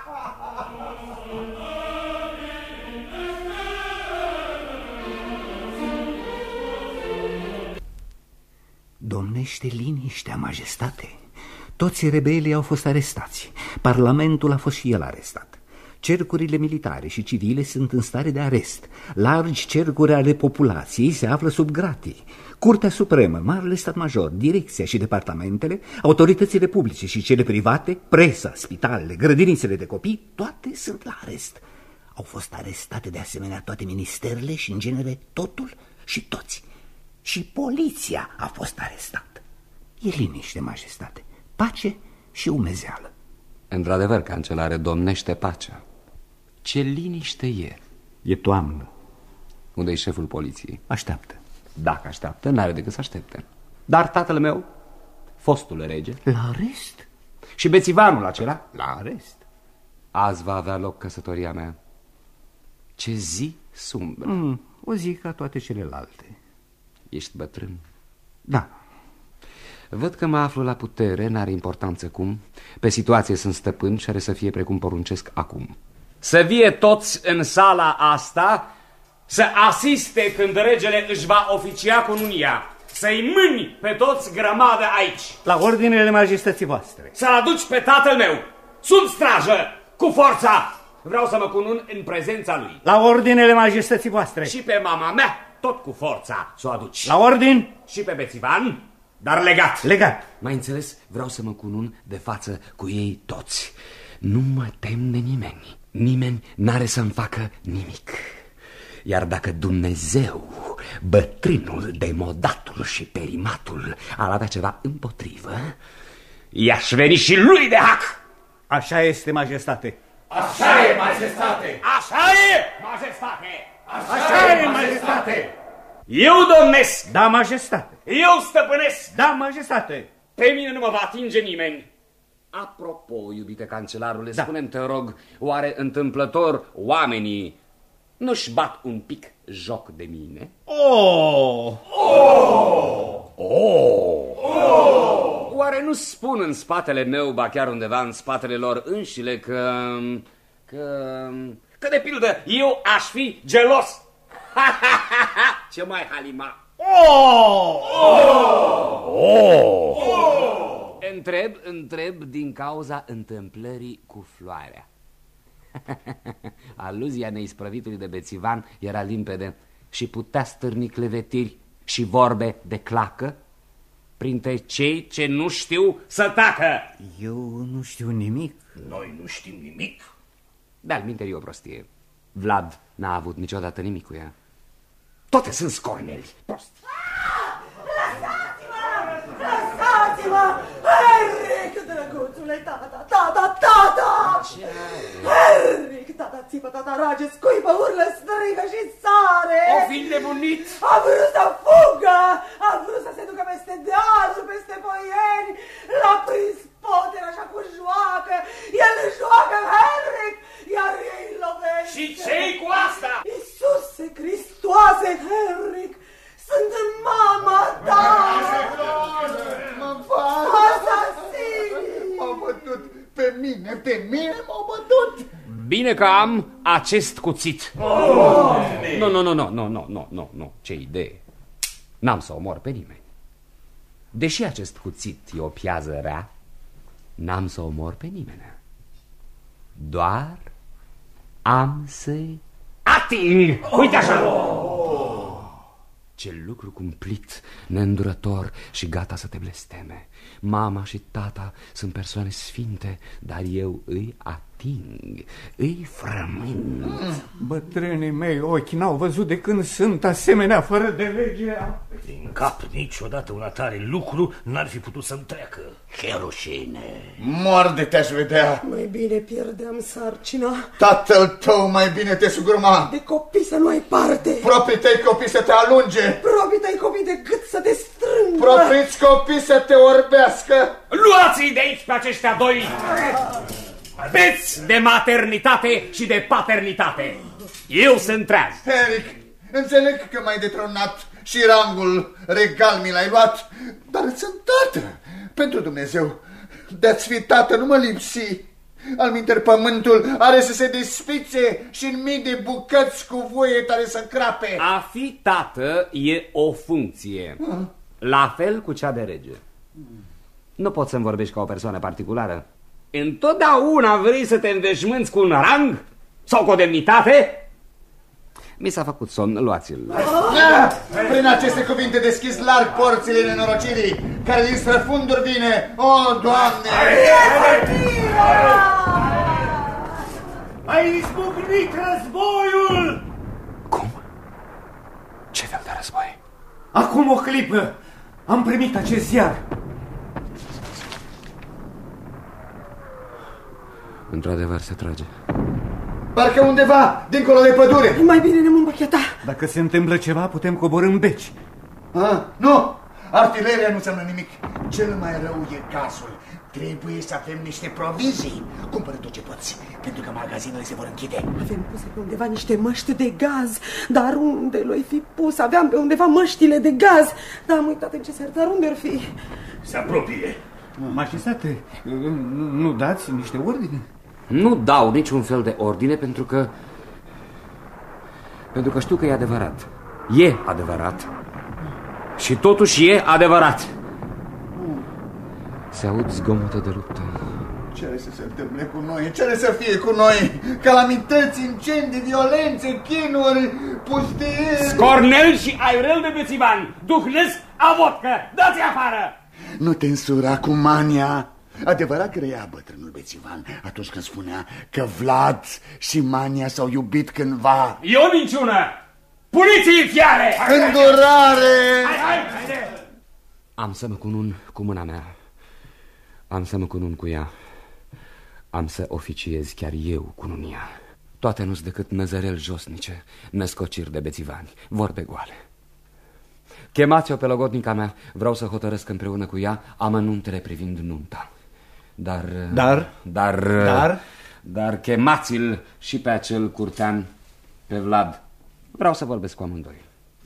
B: Domnește liniștea, majestate. Toți rebelii au fost arestați. Parlamentul a fost și el arestat. Cercurile militare și civile sunt în stare de arest. Largi cercuri ale populației se află sub gratii. Curtea Supremă, Marele Stat Major, Direcția și departamentele, autoritățile publice și cele private, presa, spitalele, grădinițele de copii, toate sunt la arest. Au fost arestate de asemenea toate ministerele și, în genere, totul și toți. Și poliția a fost arestată. E liniște, majestate, pace și umezeală.
A: Într-adevăr, cancelare, domnește pacea. Ce liniște e.
B: E toamnă.
A: Unde e șeful poliției?
B: Așteaptă.
A: Dacă așteaptă, n-are decât să aștepte. Dar tatăl meu, fostul rege,
B: la arest?
A: Și bețivanul acela,
B: la arest.
A: Azi va avea loc căsătoria mea. Ce zi sumbră.
B: Mm, o zi ca toate celelalte.
A: Ești bătrân?
B: Da.
A: Văd că mă aflu la putere, n-are importanță cum. Pe situație sunt stăpân și are să fie precum poruncesc acum. Să vie toți în sala asta, să asiste când regele își va oficia cununia. Să-i mâni pe toți grămadă aici.
J: La ordinele majestății voastre.
I: Să-l aduci pe tatăl meu, sub strajă, cu forța. Vreau să mă cunun în prezența lui.
J: La ordinele majestății voastre.
I: Și pe mama mea, tot cu forța, să o aduci.
J: La ordin.
I: Și pe bețivan, dar legat.
J: Legat.
A: Mai înțeles? Vreau să mă cunun de față cu ei toți. Nu mă tem de nimeni. Nimeni n-are să-mi facă nimic. Iar dacă Dumnezeu, bătrânul, demodatul și perimatul, ar avea ceva împotrivă, i-aș veni și lui de hac.
J: Așa este, majestate.
C: Așa e, majestate.
I: Așa e, majestate.
C: Așa e, majestate.
I: Eu domnesc.
J: Da, majestate.
I: Eu stăpânesc.
J: Da, majestate.
I: Pe mine nu mă va atinge nimeni.
A: Apropo, iubite cancelarule,
J: da.
A: spune-mi, te rog, oare întâmplător oamenii nu-și bat un pic joc de mine?
J: Oh!
A: Oh! Oh! Oh! Oare nu spun în spatele meu, ba chiar undeva în spatele lor înșile, că... că...
I: că de pildă eu aș fi gelos? Ce mai halima?
J: Oh!
A: Oh! Oh! Oh! Întreb, întreb din cauza întâmplării cu floarea. Aluzia neisprăvitului de bețivan era limpede și putea stârni clevetiri și vorbe de clacă printre cei ce nu știu să tacă.
B: Eu nu știu nimic.
C: Noi nu știm nimic.
A: De-al minteri o prostie. Vlad n-a avut niciodată nimic cu ea. Toate sunt scorneli. Prost.
D: Lăsați-mă! Lăsați-mă! Henric, drăguțule, tata, tata, tata! Henric, tata țipă, tata rage, scuipă, urlă, strigă și sare!
I: O fi nebunit!
D: A vrut să fugă! A vrut să se ducă peste dealuri, peste poieni! L-a prins poter așa cu joacă! El joacă, Henric! Iar ei lovește!
I: Și ce-i cu asta?
D: Iisuse Hristoase, Henric! Sunt mama ta!
F: Mă fac!
D: Asasinii!
F: M-au bătut! Pe mine, pe mine m-au bătut!
A: Bine că am acest cuțit. Oh! Nu, nu, nu, nu, nu, nu, nu, nu, nu, ce idee. N-am să omor pe nimeni. Deși acest cuțit e o piază rea, n-am să omor pe nimeni. Doar am să-i ating. Uite așa! Oh! Ce lucru cumplit, neîndurător și gata să te blesteme. Mama și tata sunt persoane sfinte, dar eu îi ating. ating, îi frământ.
M: Bătrânii mei ochi n-au văzut de când sunt asemenea fără de lege.
N: Din cap niciodată un atare lucru n-ar fi putut să-mi treacă. Ce rușine!
G: Mor de te-aș vedea.
D: Mai bine pierdeam sarcina.
G: Tatăl tău mai bine te sugurma.
D: De copii să nu ai parte.
G: Proprii tăi copii să te alunge.
D: Proprii tăi copii de gât să te strângă.
G: Propriți copii să te orbească.
I: Luați-i de aici pe aceștia doi! Beți de maternitate și de paternitate. Eu sunt treaz.
G: Eric, înțeleg că m-ai detronat și rangul regal mi l-ai luat, dar sunt tată. Pentru Dumnezeu, de-ați fi tată, nu mă lipsi. Alminter, pământul are să se despițe și în mii de bucăți cu voie tare să crape.
A: A fi tată e o funcție, la fel cu cea de rege. Nu poți să-mi vorbești ca o persoană particulară. Întotdeauna vrei să te înveșmânți cu un rang sau cu o demnitate? Mi s-a făcut somn, luați-l.
G: Prin aceste cuvinte deschis larg porțile nenorocirii, care din străfunduri vine. O, Doamne!
N: Ai izbucnit războiul!
A: Cum? Ce fel de război?
M: Acum o clipă am primit acest ziar.
A: Într-adevăr se trage.
G: Parcă undeva, dincolo de pădure.
D: Mai bine ne-am îmbăchetat.
M: Dacă se întâmplă ceva, putem coborî în beci.
G: Ah, nu! Artileria nu înseamnă nimic. Cel mai rău e cazul. Trebuie să avem niște provizii. Cumpără tot ce poți, pentru că magazinele se vor închide.
D: Avem puse pe undeva niște măști de gaz, dar unde l-oi fi pus? Aveam pe undeva măștile de gaz, dar am uitat în ce sertar, unde ar fi?
N: Se apropie.
M: Majestate, nu dați niște ordine?
A: Nu dau niciun fel de ordine pentru că... Pentru că știu că e adevărat. E adevărat. Și totuși e adevărat. Se aud zgomote de luptă.
G: Ce are să se întâmple cu noi? Ce are să fie cu noi? Calamități, incendii, violențe, chinuri, pustieri...
I: Scornel și aurel de bețivan, duhnesc a vodcă, dați afară!
G: Nu te însura cu mania. Adevărat crea bătrânul bețivan atunci când spunea că Vlad și Mania s-au iubit cândva.
I: E o minciună! Puniți-i fiare!
G: Îndurare!
I: Hai, hai, haide!
A: Am să mă cunun cu mâna mea. Am să mă cunun cu ea. Am să oficiez chiar eu cununia. Toate nu-s decât năzăreli josnice, născociri de bețivani, vorbe goale. Chemați-o pe logodnica mea, vreau să hotărăsc împreună cu ea amănuntele privind nunta. Dar...
M: Dar?
A: Dar...
M: Dar?
A: Dar chemați-l și pe acel curtean, pe Vlad. Vreau să vorbesc cu amândoi.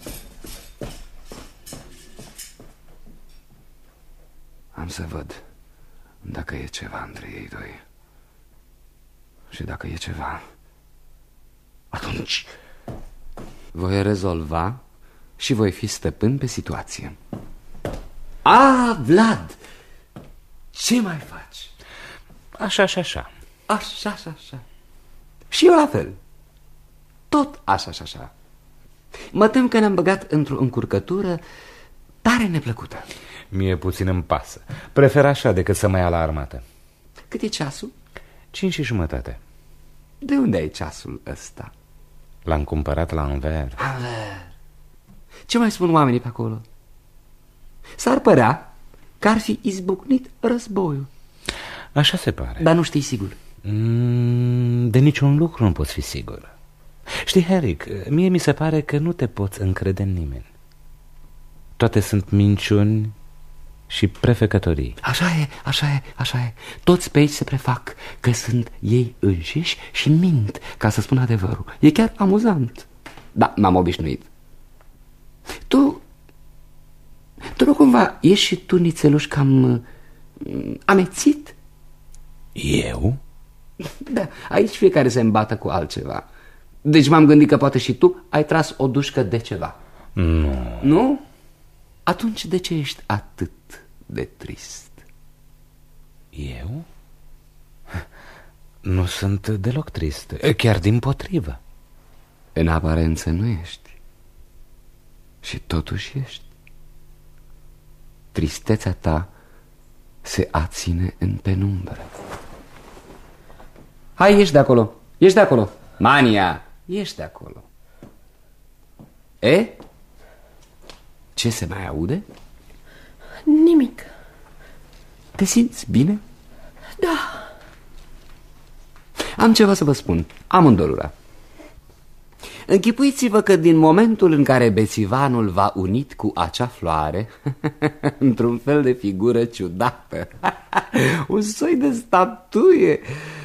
A: Am să văd dacă e ceva între ei doi. Și dacă e ceva, atunci voi rezolva și voi fi stăpân pe situație. A, Vlad, ce mai faci?
B: Așa și așa.
A: Așa și așa. Și eu la fel. Tot așa și așa. Mă tem că ne-am băgat într-o încurcătură tare neplăcută.
B: Mie puțin îmi pasă. Prefer așa decât să mă ia la armată.
A: Cât e ceasul?
B: Cinci și jumătate.
A: De unde ai ceasul ăsta?
B: L-am cumpărat la Anvers.
A: Anvers. Ce mai spun oamenii pe acolo? S-ar părea că ar fi izbucnit războiul.
B: Așa se pare.
A: Dar nu știi sigur.
B: Mm, de niciun lucru nu poți fi sigur. Știi, Eric, mie mi se pare că nu te poți încrede în nimeni. Toate sunt minciuni și prefecătorii.
A: Așa e, așa e, așa e. Toți pe aici se prefac că sunt ei înșiși și mint ca să spun adevărul. E chiar amuzant. Da, m-am obișnuit. Tu... Tu nu cumva ești și tu nițeluș cam amețit?
B: Eu?
A: Da, aici fiecare se îmbată cu altceva. Deci m-am gândit că poate și tu ai tras o dușcă de ceva.
B: Nu.
A: Nu? Atunci de ce ești atât de trist?
B: Eu? Nu sunt deloc trist, chiar dimpotrivă.
A: În aparență nu ești. Și totuși ești. Tristețea ta se aține în penumbră. Hai, ieși de acolo, ieși de acolo. Mania, ieși de acolo. E? Ce se mai aude?
O: Nimic.
A: Te simți bine?
O: Da.
A: Am ceva să vă spun, amândorura. Închipuiți-vă că din momentul în care bețivanul v-a unit cu acea floare, într-un fel de figură ciudată, un soi de statuie,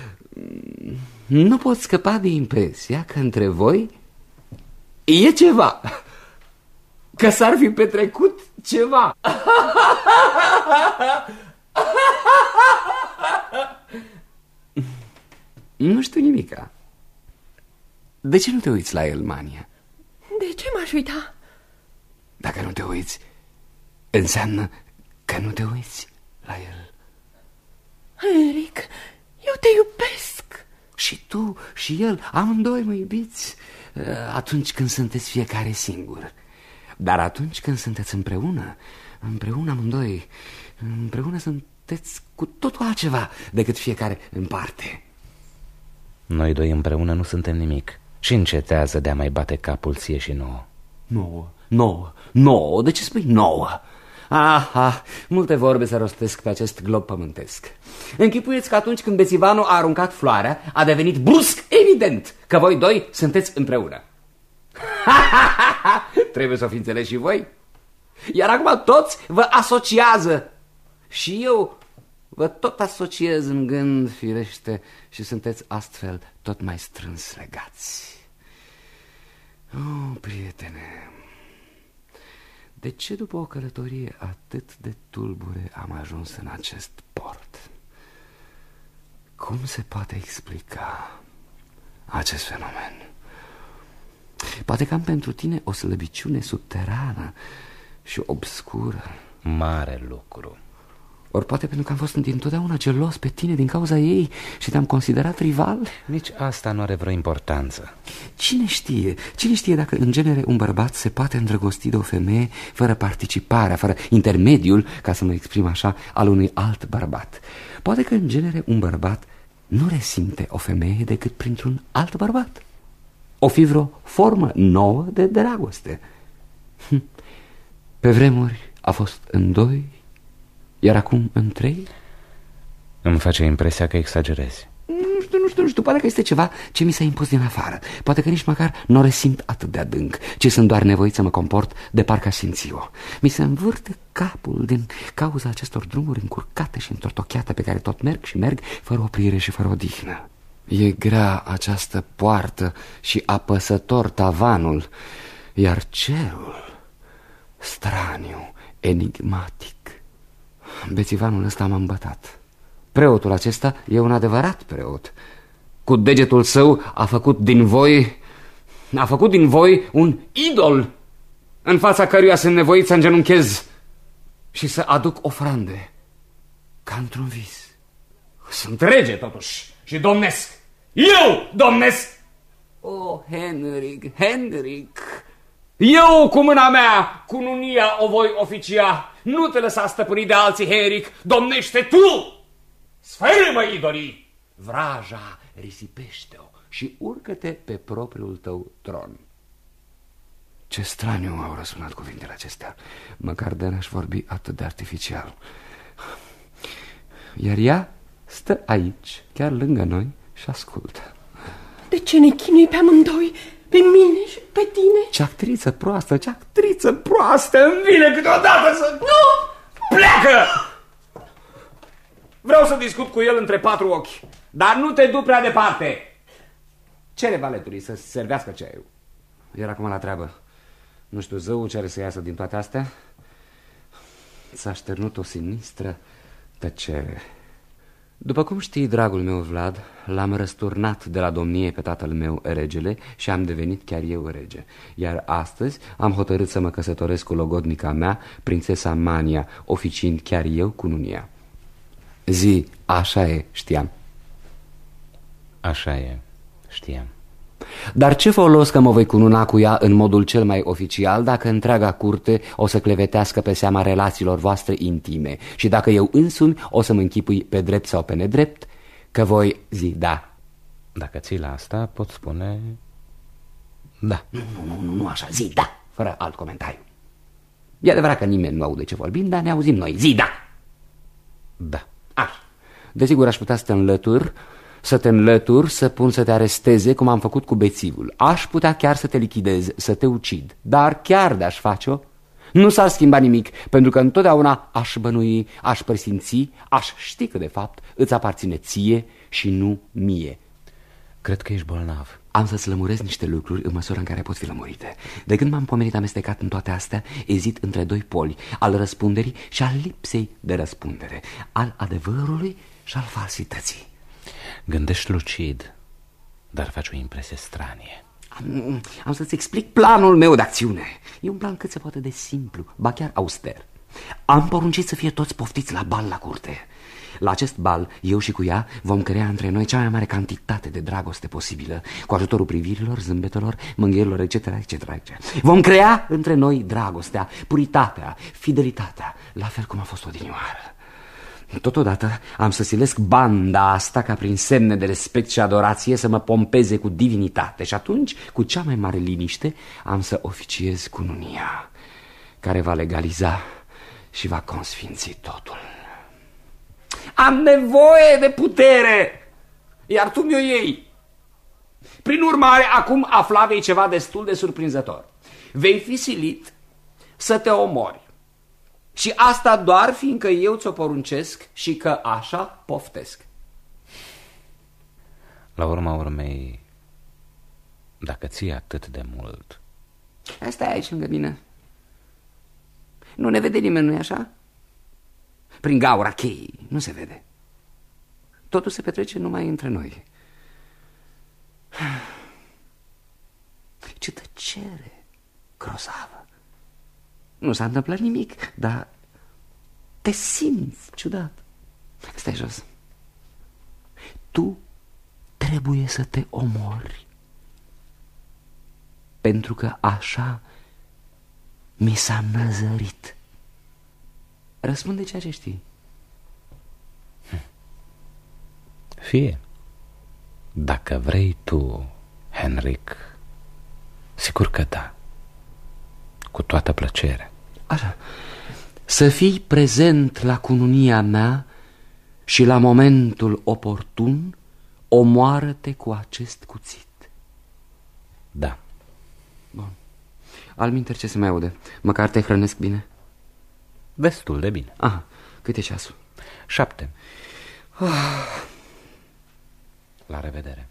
A: nu pot scăpa de impresia că între voi e ceva, că s-ar fi petrecut ceva. Nu știu nimica. De ce nu te uiți la el, Mania?
O: De ce m-aș uita?
A: Dacă nu te uiți, înseamnă că nu te uiți la el.
O: Henric, eu te iubesc.
A: Și tu și el, amândoi mă iubiți atunci când sunteți fiecare singur. Dar atunci când sunteți împreună, împreună amândoi, împreună sunteți cu totul altceva decât fiecare în parte.
B: Noi doi împreună nu suntem nimic. Și încetează de a mai bate capul ție și nouă.
A: Nouă, nouă, nouă, de ce spui nouă? Aha, multe vorbe se rostesc pe acest glob pământesc. Închipuieți că atunci când bețivanul a aruncat floarea, a devenit brusc evident că voi doi sunteți împreună. Trebuie să o fi înțeles și voi. Iar acum toți vă asociază. Și eu vă tot asociez în gând, firește, și sunteți astfel tot mai strâns legați. Oh, prietene, de ce după o călătorie atât de tulbure am ajuns în acest port? Cum se poate explica acest fenomen? Poate că am pentru tine o slăbiciune subterană și obscură.
B: Mare lucru.
A: Ori poate pentru că am fost dintotdeauna gelos pe tine din cauza ei și te-am considerat rival?
B: Nici asta nu are vreo importanță.
A: Cine știe, cine știe dacă în genere un bărbat se poate îndrăgosti de o femeie fără participarea, fără intermediul, ca să mă exprim așa, al unui alt bărbat. Poate că în genere un bărbat nu resimte o femeie decât printr-un alt bărbat. O fi vreo formă nouă de dragoste. Pe vremuri a fost în doi, iar acum în trei?
B: Îmi face impresia că exagerezi.
A: Nu știu, nu știu, nu știu, poate că este ceva ce mi s-a impus din afară. Poate că nici măcar nu o resimt atât de adânc, ci sunt doar nevoit să mă comport de parcă aș simți-o. Mi se învârte capul din cauza acestor drumuri încurcate și întortocheate pe care tot merg și merg fără oprire și fără odihnă. E grea această poartă și apăsător tavanul, iar cerul straniu, enigmatic. Bețivanul ăsta m-a îmbătat. Preotul acesta e un adevărat preot. Cu degetul său a făcut din voi A făcut din voi un idol în fața căruia sunt nevoit să îngenunchez și să aduc ofrande, ca într-un vis.
I: Sunt rege totuși și domnesc. Eu domnesc.
A: Oh, Henric, Henric,
I: eu cu mâna mea cununia o voi oficia. Nu te lăsa stăpânit de alții, Henric. Domnește tu. Sfărâmă idolii.
A: Vraja, risipește-o și urcă-te pe propriul tău tron. Ce straniu au răsunat cuvintele acestea. Măcar de n-aș vorbi atât de artificial. Iar ea stă aici, chiar lângă noi, și ascultă.
O: De ce ne chinui pe amândoi? Pe mine și pe tine?
A: Ce actriță proastă, ce actriță proastă. Îmi vine câteodată să...
I: Nu! Pleacă! Vreau să discut cu el între patru ochi, dar nu te du prea departe.
A: Cere valetului să servească ceaiul. Era acum la treabă. Nu știu zău ce are să iasă din toate astea. S-a șternut o sinistră tăcere. După cum știi, dragul meu Vlad, l-am răsturnat de la domnie pe tatăl meu, regele, și am devenit chiar eu rege. Iar astăzi am hotărât să mă căsătoresc cu logodnica mea, prințesa Mania, oficiind chiar eu cununia. Zi, așa e, știam.
B: Așa e, știam.
A: Dar ce folos că mă voi cununa cu ea în modul cel mai oficial dacă întreaga curte o să clevetească pe seama relațiilor voastre intime și dacă eu însumi o să mă închipui pe drept sau pe nedrept că voi, zi, da,
B: Dacă ții la asta, pot spune... Da.
A: Nu, nu, nu, nu așa, zi da, fără alt comentariu. E adevărat că nimeni nu aude ce vorbim, dar ne auzim noi. Zi da.
B: Da.
A: Așa. Desigur aș putea să te înlătur, să te înlătur, să pun să te aresteze, cum am făcut cu bețivul. Aș putea chiar să te lichidez, să te ucid. Dar chiar de-aș face-o, nu s-ar schimba nimic, pentru că întotdeauna aș bănui, aș presimți, aș ști că de fapt îți aparține ție și nu mie.
B: Cred că ești bolnav.
A: Am să-ți lămuresc niște lucruri în măsura în care pot fi lămurite. De când m-am pomenit amestecat în toate astea, ezit între doi poli, al răspunderii și al lipsei de răspundere, al adevărului și al falsității.
B: Gândești lucid, dar faci o impresie stranie.
A: Am, am să-ți explic planul meu de acțiune. E un plan cât se poate de simplu, ba chiar auster. Am poruncit să fie toți poftiți la bal la curte. La acest bal, eu și cu ea vom crea între noi cea mai mare cantitate de dragoste posibilă, cu ajutorul privirilor, zâmbetelor, mângâierilor, et cetera, et cetera, et cetera. Vom crea între noi dragostea, puritatea, fidelitatea, la fel cum a fost odinioară. Totodată am să silesc banda asta ca prin semne de respect și adorație să mă pompeze cu divinitate și atunci, cu cea mai mare liniște, am să oficiez cununia, care va legaliza și va consfinți totul. Am nevoie de putere, iar tu mi-o iei. Prin urmare, acum afla vei ceva destul de surprinzător. Vei fi silit să te omori. Și asta doar fiindcă eu ți-o poruncesc și că așa poftesc.
B: La urma urmei, dacă ții atât de mult...
A: Stai aici lângă mine. Nu ne vede nimeni, nu-i așa? Prin gaura cheii, nu se vede. Totul se petrece numai între noi. Ce tăcere grozavă. Nu s-a întâmplat nimic, dar te simți ciudat. Stai jos. Tu trebuie să te omori, pentru că așa mi s-a năzărit. Răspunde ceea ce știi.
B: Fie. Dacă vrei tu, Henrik, sigur că da. Cu toată plăcerea.
A: Așa. Să fii prezent la cununia mea și la momentul oportun omoară-te cu acest cuțit.
B: Da.
A: Bun. Alminter, ce se mai aude? Măcar te hrănesc bine?
B: Destul de bine.
A: Ah, cât e ceasul?
B: Șapte.
A: Ah.
B: La revedere.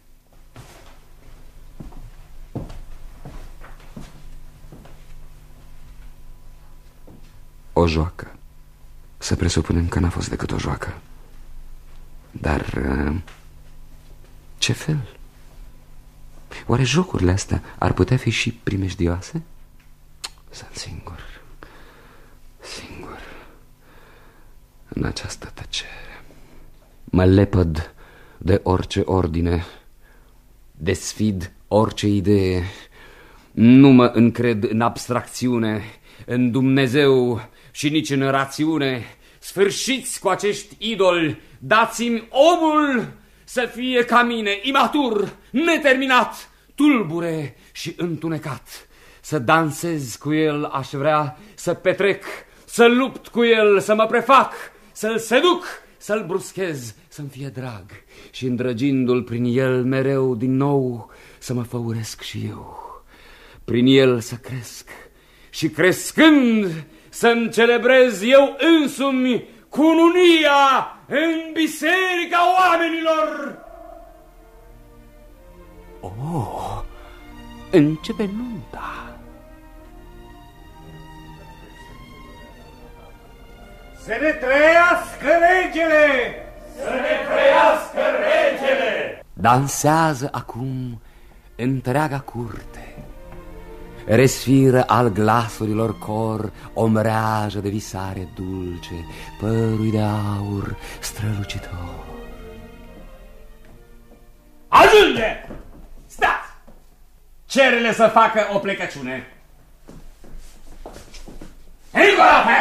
A: O joacă. Să presupunem că n-a fost decât o joacă. Dar ce fel? Oare jocurile astea ar putea fi și primejdioase? Sunt singur, singur în această tăcere. Mă lepăd de orice ordine, desfid orice idee. Nu mă încred în abstracțiune, în Dumnezeu și nici în rațiune. Sfârșiți cu acești idoli, dați-mi omul să fie ca mine, imatur, neterminat, tulbure și întunecat. Să dansez cu el aș vrea, să petrec, să lupt cu el, să mă prefac, să-l seduc, să-l bruschez, să-mi fie drag și îndrăgindu-l prin el mereu din nou să mă făuresc și eu. Prin el să cresc și crescând să-mi celebrez eu însumi cununia în biserica oamenilor. Oh, începe nunta.
F: Să ne trăiască regele!
I: Să ne trăiască regele!
A: Dansează acum întreaga curte. Resfiră al glasurilor cor o mreajă de visare dulce, părul de aur strălucitor.
I: Ajunge! Stați! Cere-le să facă o plecăciune. Încă o dată!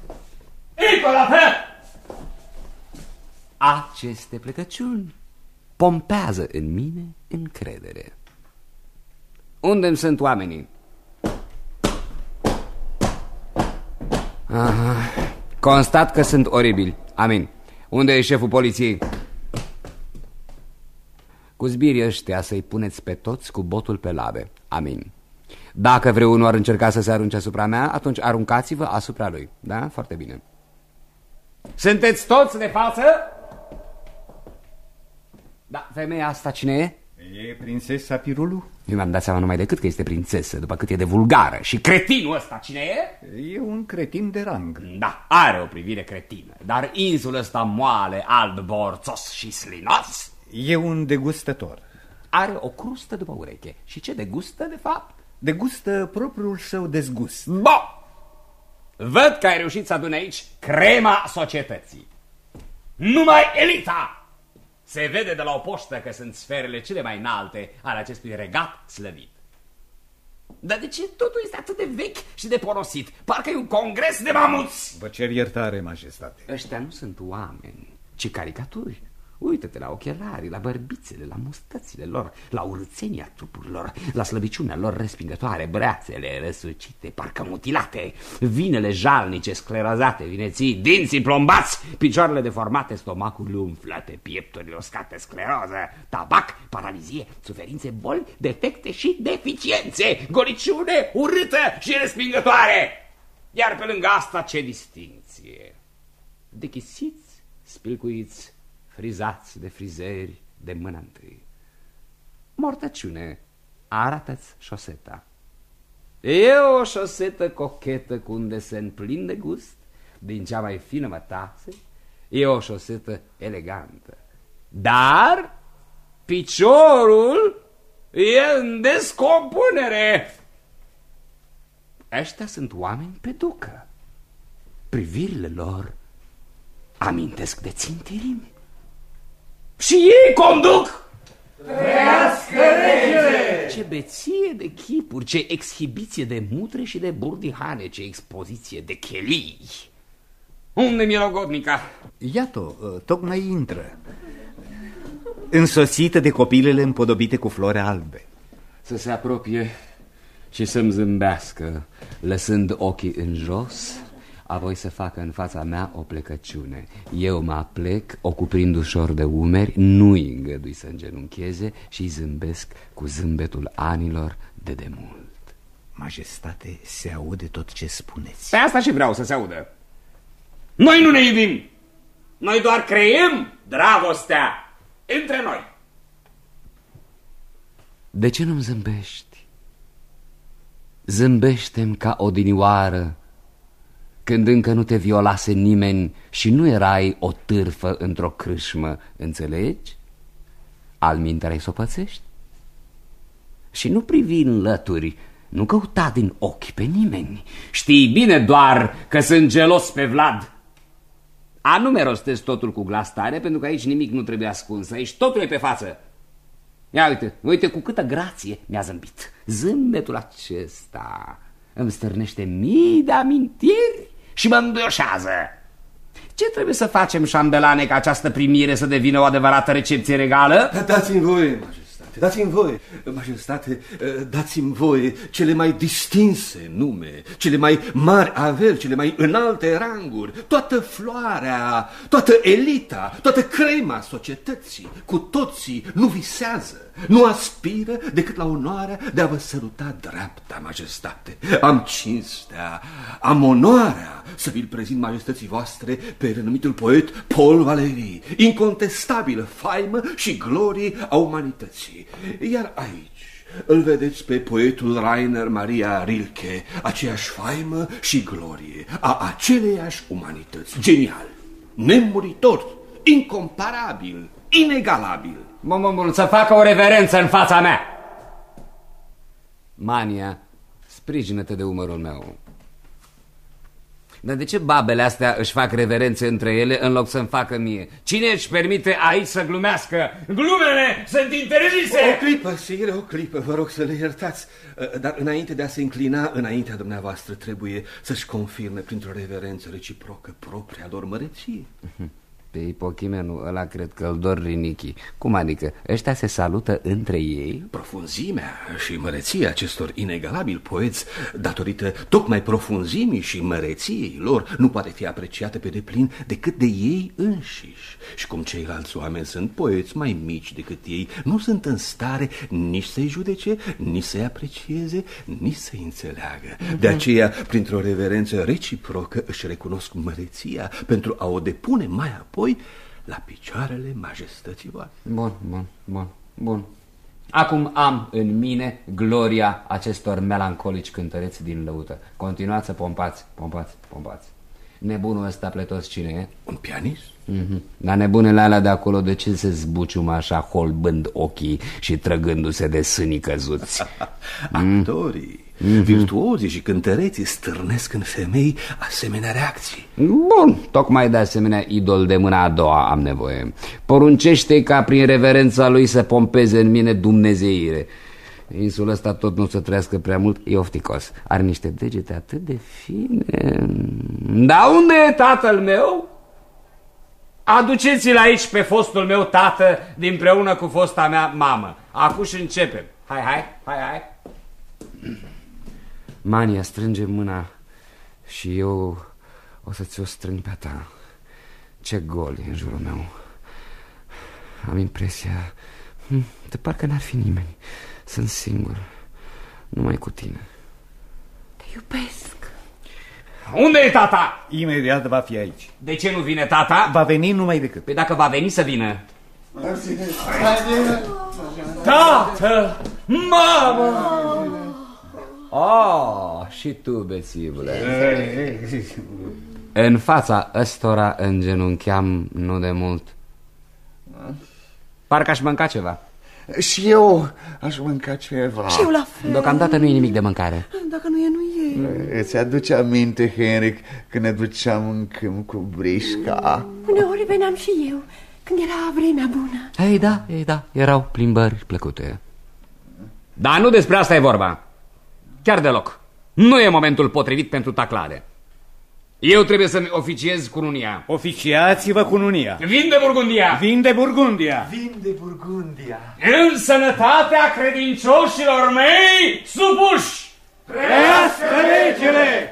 I: Încă o dată!
A: Aceste plecăciuni pompează în mine încredere. Unde-mi sunt oamenii? Aha. Constat că sunt oribili. Amin. Unde e șeful poliției? Cu zbirii ăștia să-i puneți pe toți cu botul pe labe. Amin. Dacă vreunul ar încerca să se arunce asupra mea, atunci aruncați-vă asupra lui. Da? Foarte bine. Sunteți toți de față? Da, femeia asta cine e?
M: E prințesa Pirulu?
A: Eu mi-am dat seama numai decât că este prințesă, după cât e de vulgară. Și cretinul ăsta cine e?
M: E un cretin de rang.
A: Da, are o privire cretină. Dar insul ăsta moale, alb, borțos și slinos?
M: E un degustător.
A: Are o crustă după ureche. Și ce degustă, de fapt?
M: Degustă propriul său dezgust.
A: Bo! Văd că ai reușit să aduni aici crema societății. Numai elita! Se vede de la o poștă că sunt sferele cele mai înalte ale acestui regat slăvit. Dar de ce totul este atât de vechi și de porosit? Parcă e un congres de mamuți!
M: Vă cer iertare, majestate.
A: Ăștia nu sunt oameni, ci caricaturi. Uită-te la ochelarii, la bărbițele, la mustățile lor, la urâțenia trupurilor, la slăbiciunea lor respingătoare, brațele răsucite, parcă mutilate, vinele jalnice, sclerozate, vineții, dinții plombați, picioarele deformate, stomacul umflate, piepturile uscate, scleroză, tabac, paralizie, suferințe, boli, defecte și deficiențe, goliciune urâtă și respingătoare. Iar pe lângă asta ce distinție? Dechisiți, spilcuiți, frizați de frizeri de mâna întâi. Mortăciune, arată-ți șoseta. E o șosetă cochetă cu un desen plin de gust, din cea mai fină mătase. E o șosetă elegantă. Dar piciorul e în descompunere. Ăștia sunt oameni pe ducă. Privirile lor amintesc de țintirimi. Și ei conduc!
H: Trăiască regele!
A: Ce beție de chipuri, ce exhibiție de mutre și de burdihane, ce expoziție de chelii! Unde-mi e logodnica?
M: Iată, tocmai intră, însosită de copilele împodobite cu flori albe.
A: Să se apropie și să-mi zâmbească, lăsând ochii în jos, apoi să facă în fața mea o plecăciune. Eu mă aplec, o cuprind ușor de umeri, nu-i îngădui să îngenuncheze și zâmbesc cu zâmbetul anilor de demult.
M: Majestate, se aude tot ce spuneți.
A: Pe asta și vreau să se audă. Noi nu ne iubim, noi doar creăm dragostea între noi. De ce nu-mi zâmbești? Zâmbește-mi ca odinioară, când încă nu te violase nimeni și nu erai o târfă într-o crâșmă, înțelegi? Alminterea-i s-o pățești? Și nu privi în lături, nu căuta din ochi pe nimeni. Știi bine doar că sunt gelos pe Vlad. Anume rostesc totul cu glas tare, pentru că aici nimic nu trebuie ascuns, aici totul e pe față. Ia uite, uite cu câtă grație mi-a zâmbit. Zâmbetul acesta îmi stârnește mii de amintiri și mă înduioșează. Ce trebuie să facem, șambelane, ca această primire să devină o adevărată recepție regală?
P: Dați-mi voie, majestate, dați-mi voie, majestate, dați-mi voie cele mai distinse nume, cele mai mari averi, cele mai înalte ranguri, toată floarea, toată elita, toată crema societății, cu toții nu visează, nu aspiră decât la onoarea de a vă săruta dreapta, majestate. Am cinstea, am onoarea să vi-l prezint majestății voastre pe renumitul poet Paul Valéry, incontestabilă faimă și glorie a umanității. Iar aici îl vedeți pe poetul Rainer Maria Rilke, aceeași faimă și glorie a aceleiași umanități. Genial, nemuritor, incomparabil, inegalabil.
A: Mă, să facă o reverență în fața mea. Mania, sprijină-te de umărul meu. Dar de ce babele astea își fac reverențe între ele în loc să-mi facă mie? Cine își permite aici să glumească? Glumele sunt interzise!
P: O clipă, sire, o clipă, vă rog să le iertați. Dar înainte de a se înclina înaintea dumneavoastră, trebuie să-și confirme printr-o reverență reciprocă propria lor măreție.
A: Pe ipochimenul ăla cred că îl dor rinichii. Cum adică? Ăștia se salută între ei?
P: Profunzimea și măreția acestor inegalabili poeți, datorită tocmai profunzimii și măreției lor, nu poate fi apreciată pe deplin decât de ei înșiși. Și cum ceilalți oameni sunt poeți mai mici decât ei, nu sunt în stare nici să-i judece, nici să-i aprecieze, nici să-i înțeleagă. De aceea, printr-o reverență reciprocă, își recunosc măreția pentru a o depune mai apoi la picioarele majestății voastre.
A: Bun, bun, bun, bun. Acum am în mine gloria acestor melancolici cântăreți din lăută. Continuați să pompați, pompați, pompați. Nebunul ăsta pletos cine e?
P: Un pianist?
A: Mm-hmm. Dar nebunele alea de acolo de ce se zbuciumă așa holbând ochii și trăgându-se de sânii căzuți?
P: Actorii, mm-hmm. virtuozii și cântăreții stârnesc în femei asemenea reacții.
A: Bun, tocmai de asemenea idol de mâna a doua am nevoie. Poruncește ca prin reverența lui să pompeze în mine dumnezeire. Insul ăsta tot nu să trăiască prea mult, e ofticos. Are niște degete atât de fine. Dar unde e tatăl meu? Aduceți-l aici pe fostul meu tată dinpreună cu fosta mea mamă. Acum și începem. Hai, hai, hai, hai. Mania, strânge mâna și eu o să ți-o strâng pe a ta. Ce gol e în jurul meu. Am impresia de parcă n-ar fi nimeni. Sunt singur, numai cu tine.
O: Te iubesc.
I: Unde e tata?
M: Imediat va fi aici.
I: De ce nu vine tata?
M: Va veni numai decât.
I: Păi dacă va veni să vină. Tată! Mamă!
A: Oh, și tu, bețivule. În fața ăstora îngenuncheam nu de mult. Parcă aș mânca ceva.
F: Și eu aș mânca ceva.
O: Și eu la fel.
A: Deocamdată nu e nimic de mâncare.
O: Dacă nu e, nu e.
F: Îți aduce aminte, Henric, când ne duceam în câmp cu Brișca?
O: Uneori veneam și eu, când era vremea bună.
A: Ei da, ei da, erau plimbări plăcute. Dar nu despre asta e vorba. Chiar deloc. Nu e momentul potrivit pentru taclare. Eu trebuie să-mi oficiez cununia.
M: Oficiați-vă cununia.
I: Vin de Burgundia.
M: Vin de Burgundia.
K: Vin de Burgundia.
I: În sănătatea credincioșilor mei supuși.
M: Trăiască regele!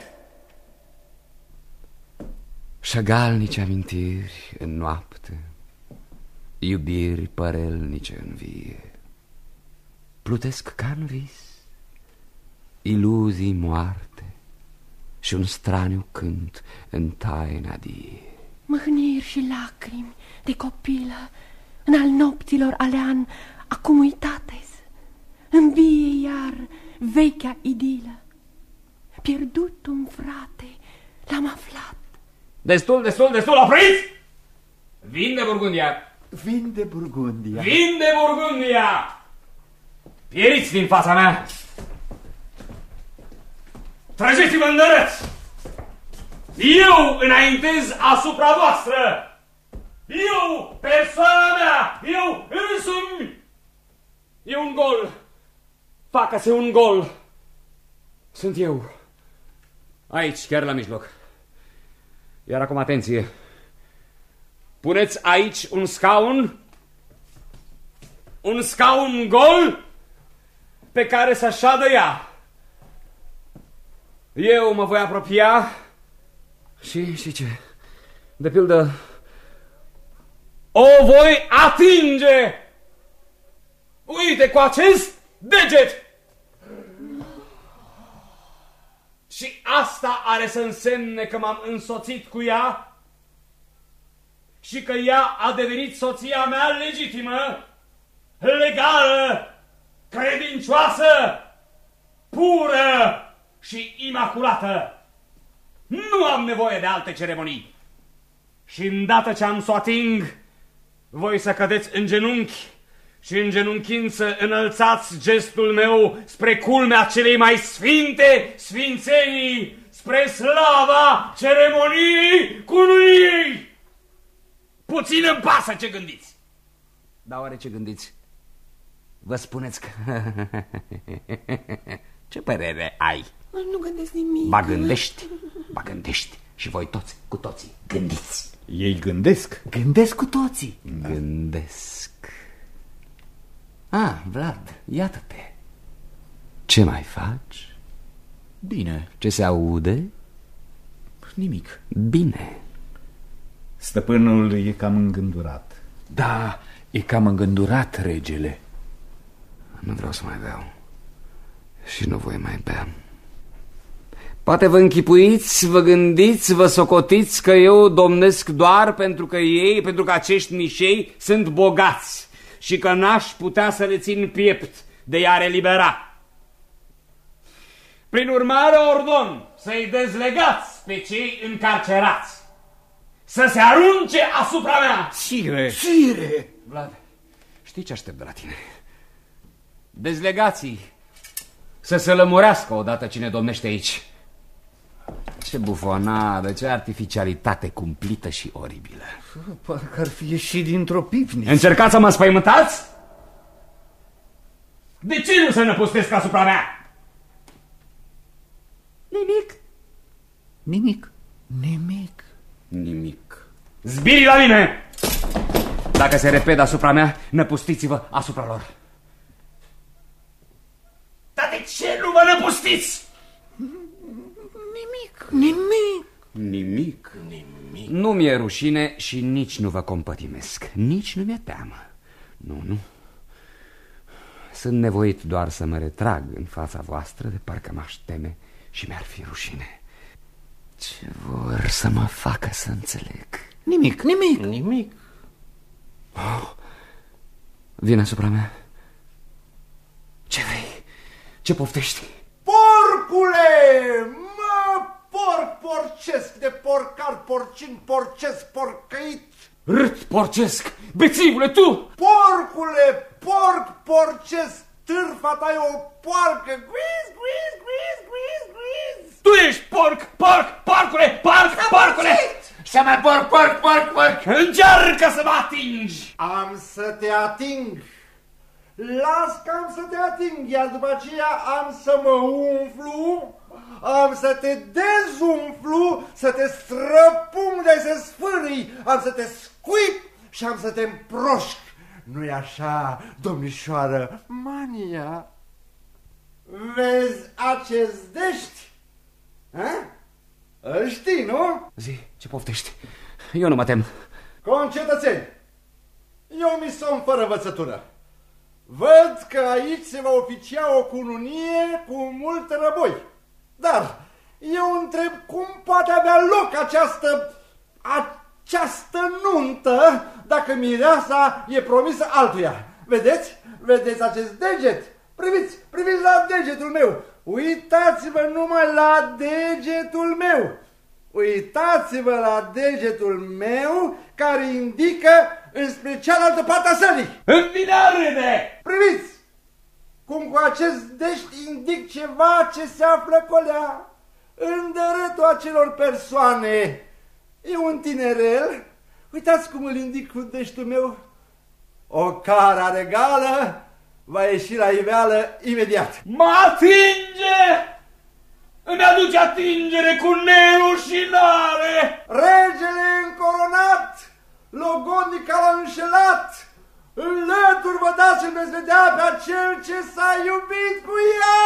A: Șagalnici amintiri în noapte, iubiri părelnice în vie, plutesc ca în vis, iluzii moarte și un straniu cânt în taina die.
O: Mâhniri și lacrimi de copilă în al nopților alean acum uitate-s, învie iar vechea idilă. Pierdut un frate, l-am aflat.
I: Destul, destul, destul, opriți! Vin de Burgundia.
K: Vin de Burgundia.
I: Vin de Burgundia. Pieriți din fața mea. Trăgeți-vă în dărăți! Eu înaintez asupra voastră! Eu, persoana mea, eu însumi! E un gol! Facă-se un gol! Sunt eu. Aici, chiar la mijloc. Iar acum atenție. Puneți aici un scaun, un scaun gol pe care să șadă ea. Eu mă voi apropia și, și ce? De pildă, o voi atinge! Uite, cu acest deget! Și asta are să însemne că m-am însoțit cu ea și că ea a devenit soția mea legitimă, legală, credincioasă, pură și imaculată. Nu am nevoie de alte ceremonii. Și îndată ce am să o ating, voi să cădeți în genunchi și în genunchind să înălțați gestul meu spre culmea celei mai sfinte sfințenii, spre slava ceremoniei cununiei. Puțin îmi pasă ce gândiți.
A: Dar oare ce gândiți? Vă spuneți că... Ce părere ai?
O: Nu gândesc nimic.
A: Ba gândești, ba gândești. Și voi toți, cu toții, gândiți.
C: Ei gândesc?
A: Gândesc cu toții. Da. Gândesc. Ah, Vlad, iată-te. Ce mai faci?
C: Bine.
A: Ce se aude?
C: Nimic.
A: Bine.
C: Stăpânul e cam îngândurat.
B: Da, e cam îngândurat, regele.
A: Nu vreau să mai beau. Și nu voi mai bea. Poate vă închipuiți, vă gândiți, vă socotiți că eu domnesc doar pentru că ei, pentru că acești nișei sunt bogați și că n-aș putea să le țin piept de i-ar elibera. Prin urmare ordon să-i dezlegați pe cei încarcerați, să se arunce asupra mea.
C: Sire!
A: Sire! Vlad, știi ce aștept de la tine? Dezlegații să se lămurească odată cine domnește aici. Ce bufonadă, ce artificialitate cumplită și oribilă.
C: Parcă ar fi ieșit dintr-o pivniță.
A: Încercați să mă spăimântați? De ce nu se năpustesc asupra mea?
E: Nimic.
C: Nimic. Nimic.
A: Nimic. Zbiri la mine! Dacă se repede asupra mea, năpustiți-vă asupra lor. Dar de ce nu vă năpustiți?
C: Nimic, nimic.
A: Nimic? Nimic. Nu mi-e rușine și nici nu vă compătimesc. Nici nu mi-e teamă. Nu, nu. Sunt nevoit doar să mă retrag în fața voastră, de parcă m-aș teme și mi-ar fi rușine. Ce vor să mă facă să înțeleg?
C: Nimic, nimic. Nimic.
A: Oh, vine asupra mea. Ce vrei? Ce poftești?
F: Porcule! Mă, porc porcesc, de porcar, porcin, porcesc, porcăit.
A: Rât porcesc! Bețivule, tu!
F: Porcule, porc porcesc, târfa ta e o poarcă. Guiz, guiz, guiz, guiz, guiz.
A: Tu ești porc, porc, porcule, porc, porcule!
F: Și mai porc, porc, porc, porc.
A: Încearcă să mă atingi!
F: Am să te ating. Las că am să te ating, iar după aceea am să mă umflu, am să te dezumflu, să te străpung de să sfârâi, am să te scuip și am să te împroșc. Nu-i așa, domnișoară Mania? Vezi acest dești? Ha? Îl știi, nu?
A: Zi, ce poftești? Eu nu mă tem.
F: Concetățeni, eu mi somn fără învățătură. Văd că aici se va oficia o cununie cu mult răboi. Dar eu întreb cum poate avea loc această, această nuntă dacă mireasa e promisă altuia. Vedeți? Vedeți acest deget? Priviți, priviți la degetul meu. Uitați-vă numai la degetul meu. Uitați-vă la degetul meu care indică înspre cealaltă parte a sălii.
A: Îmi vine a râde!
F: Priviți! Cum cu acest dești indic ceva ce se află colea în dărâtul acelor persoane. E un tinerel. Uitați cum îl indic cu deștul meu. O cara regală va ieși la iveală imediat.
A: Mă atinge! Îmi aduce atingere cu nerușinare!
F: Regele încoronat, logodnica l-a înșelat. Înlături vă dați și-l veți vedea pe acel ce s-a iubit cu ea!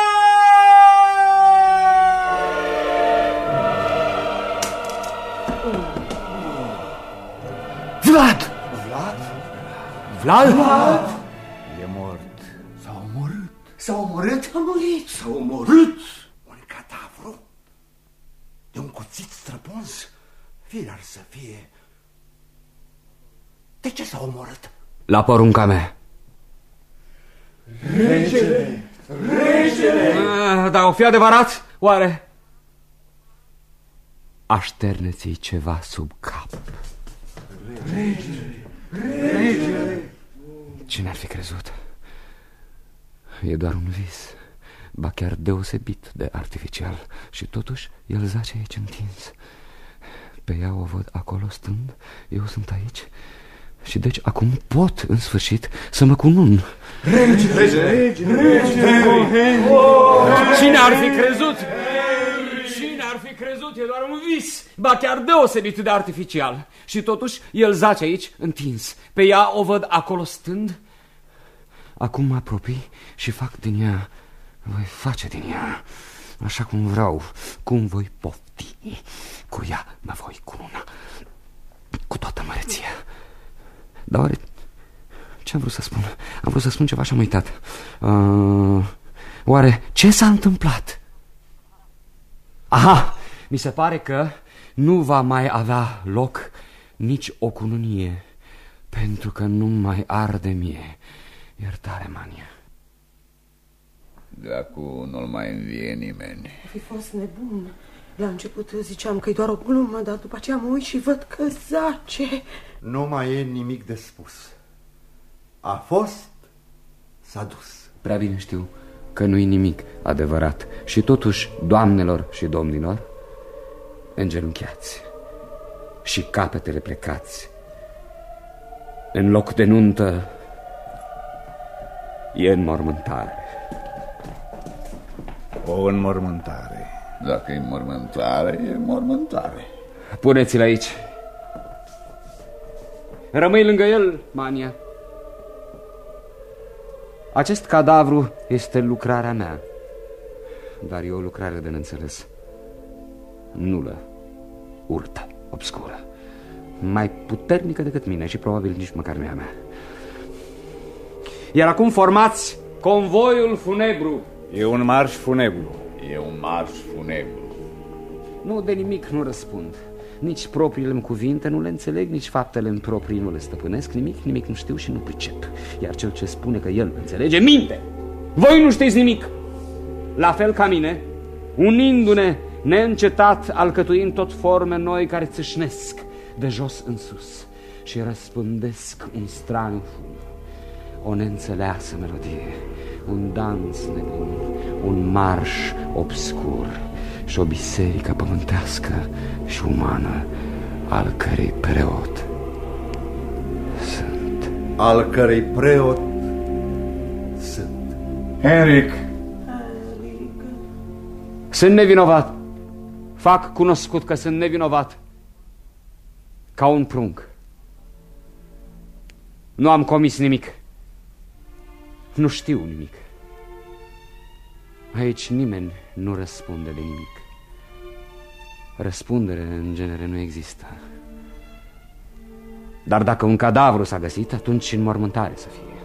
A: Vlad!
F: Vlad?
A: Vlad?
F: Vlad?
J: E mort.
F: S-a omorât. S-a omorât?
E: A murit.
F: S-a omorât. Un cadavru? De un cuțit străpuns? Fir ar să fie. De ce s-a omorât?
A: La porunca mea.
F: Regele! Regele!
A: Ah, dar o fi adevărat? Oare? Așterneți-i ceva sub cap.
F: Regele! Regele!
A: Cine ar fi crezut? E doar un vis, ba chiar deosebit de artificial. Și totuși el zace aici întins. Pe ea o văd acolo stând, eu sunt aici. Și deci acum pot, în sfârșit, să mă cunun.
F: Regele! Regele! Regele!
A: Cine ar fi crezut? Cine ar fi crezut? e doar un vis, ba chiar deosebit de artificial. Și totuși el zace aici, întins. Pe ea o văd acolo stând. Acum mă apropii și fac din ea, voi face din ea, așa cum vreau, cum voi pofti. Cu ea mă voi cununa, cu toată măreția. Dar oare ce-am vrut să spun? Am vrut să spun ceva și am uitat. uh, Oare ce s-a întâmplat? Aha, mi se pare că nu va mai avea loc nici o cununie, pentru că nu mai arde mie. Iertare, Mania.
G: De acum nu-l mai învie nimeni.
D: A fi fost nebun. La început ziceam că e doar o glumă, dar după aceea mă uit și văd că zace.
K: Nu mai e nimic de spus. A fost, s-a dus.
A: Prea bine știu că nu-i nimic adevărat. Și totuși, doamnelor și domnilor, îngenunchiați și capetele plecați. În loc de nuntă e înmormântare.
F: O înmormântare.
G: Dacă e înmormântare, e înmormântare.
A: Puneți-l aici. Rămâi lângă el, Mania. Acest cadavru este lucrarea mea, dar e o lucrare de neînțeles, nulă, urtă, obscură, mai puternică decât mine și probabil nici măcar nu e a mea. Iar acum formați convoiul funebru.
F: E un marș funebru.
G: E un marș funebru.
A: Nu, de nimic nu răspund. Nici propriile-mi cuvinte nu le înțeleg, nici faptele-mi proprii nu le stăpânesc. Nimic, nimic nu știu și nu pricep. Iar cel ce spune că el înțelege, minte. Voi nu știți nimic. La fel ca mine, unindu-ne neîncetat, alcătuind tot forme noi care țâșnesc de jos în sus și răspândesc un straniu fum, o neînțeleasă melodie, un dans nebun, un marș obscur și o biserică pământească și umană, al cărei preot sunt.
K: Al cărei preot sunt.
F: Henric.
A: Sunt nevinovat. Fac cunoscut că sunt nevinovat. Ca un prunc. Nu am comis nimic. Nu știu nimic. Aici nimeni nu răspunde de nimic. Răspundere în genere nu există. Dar dacă un cadavru s-a găsit, atunci înmormântare să fie.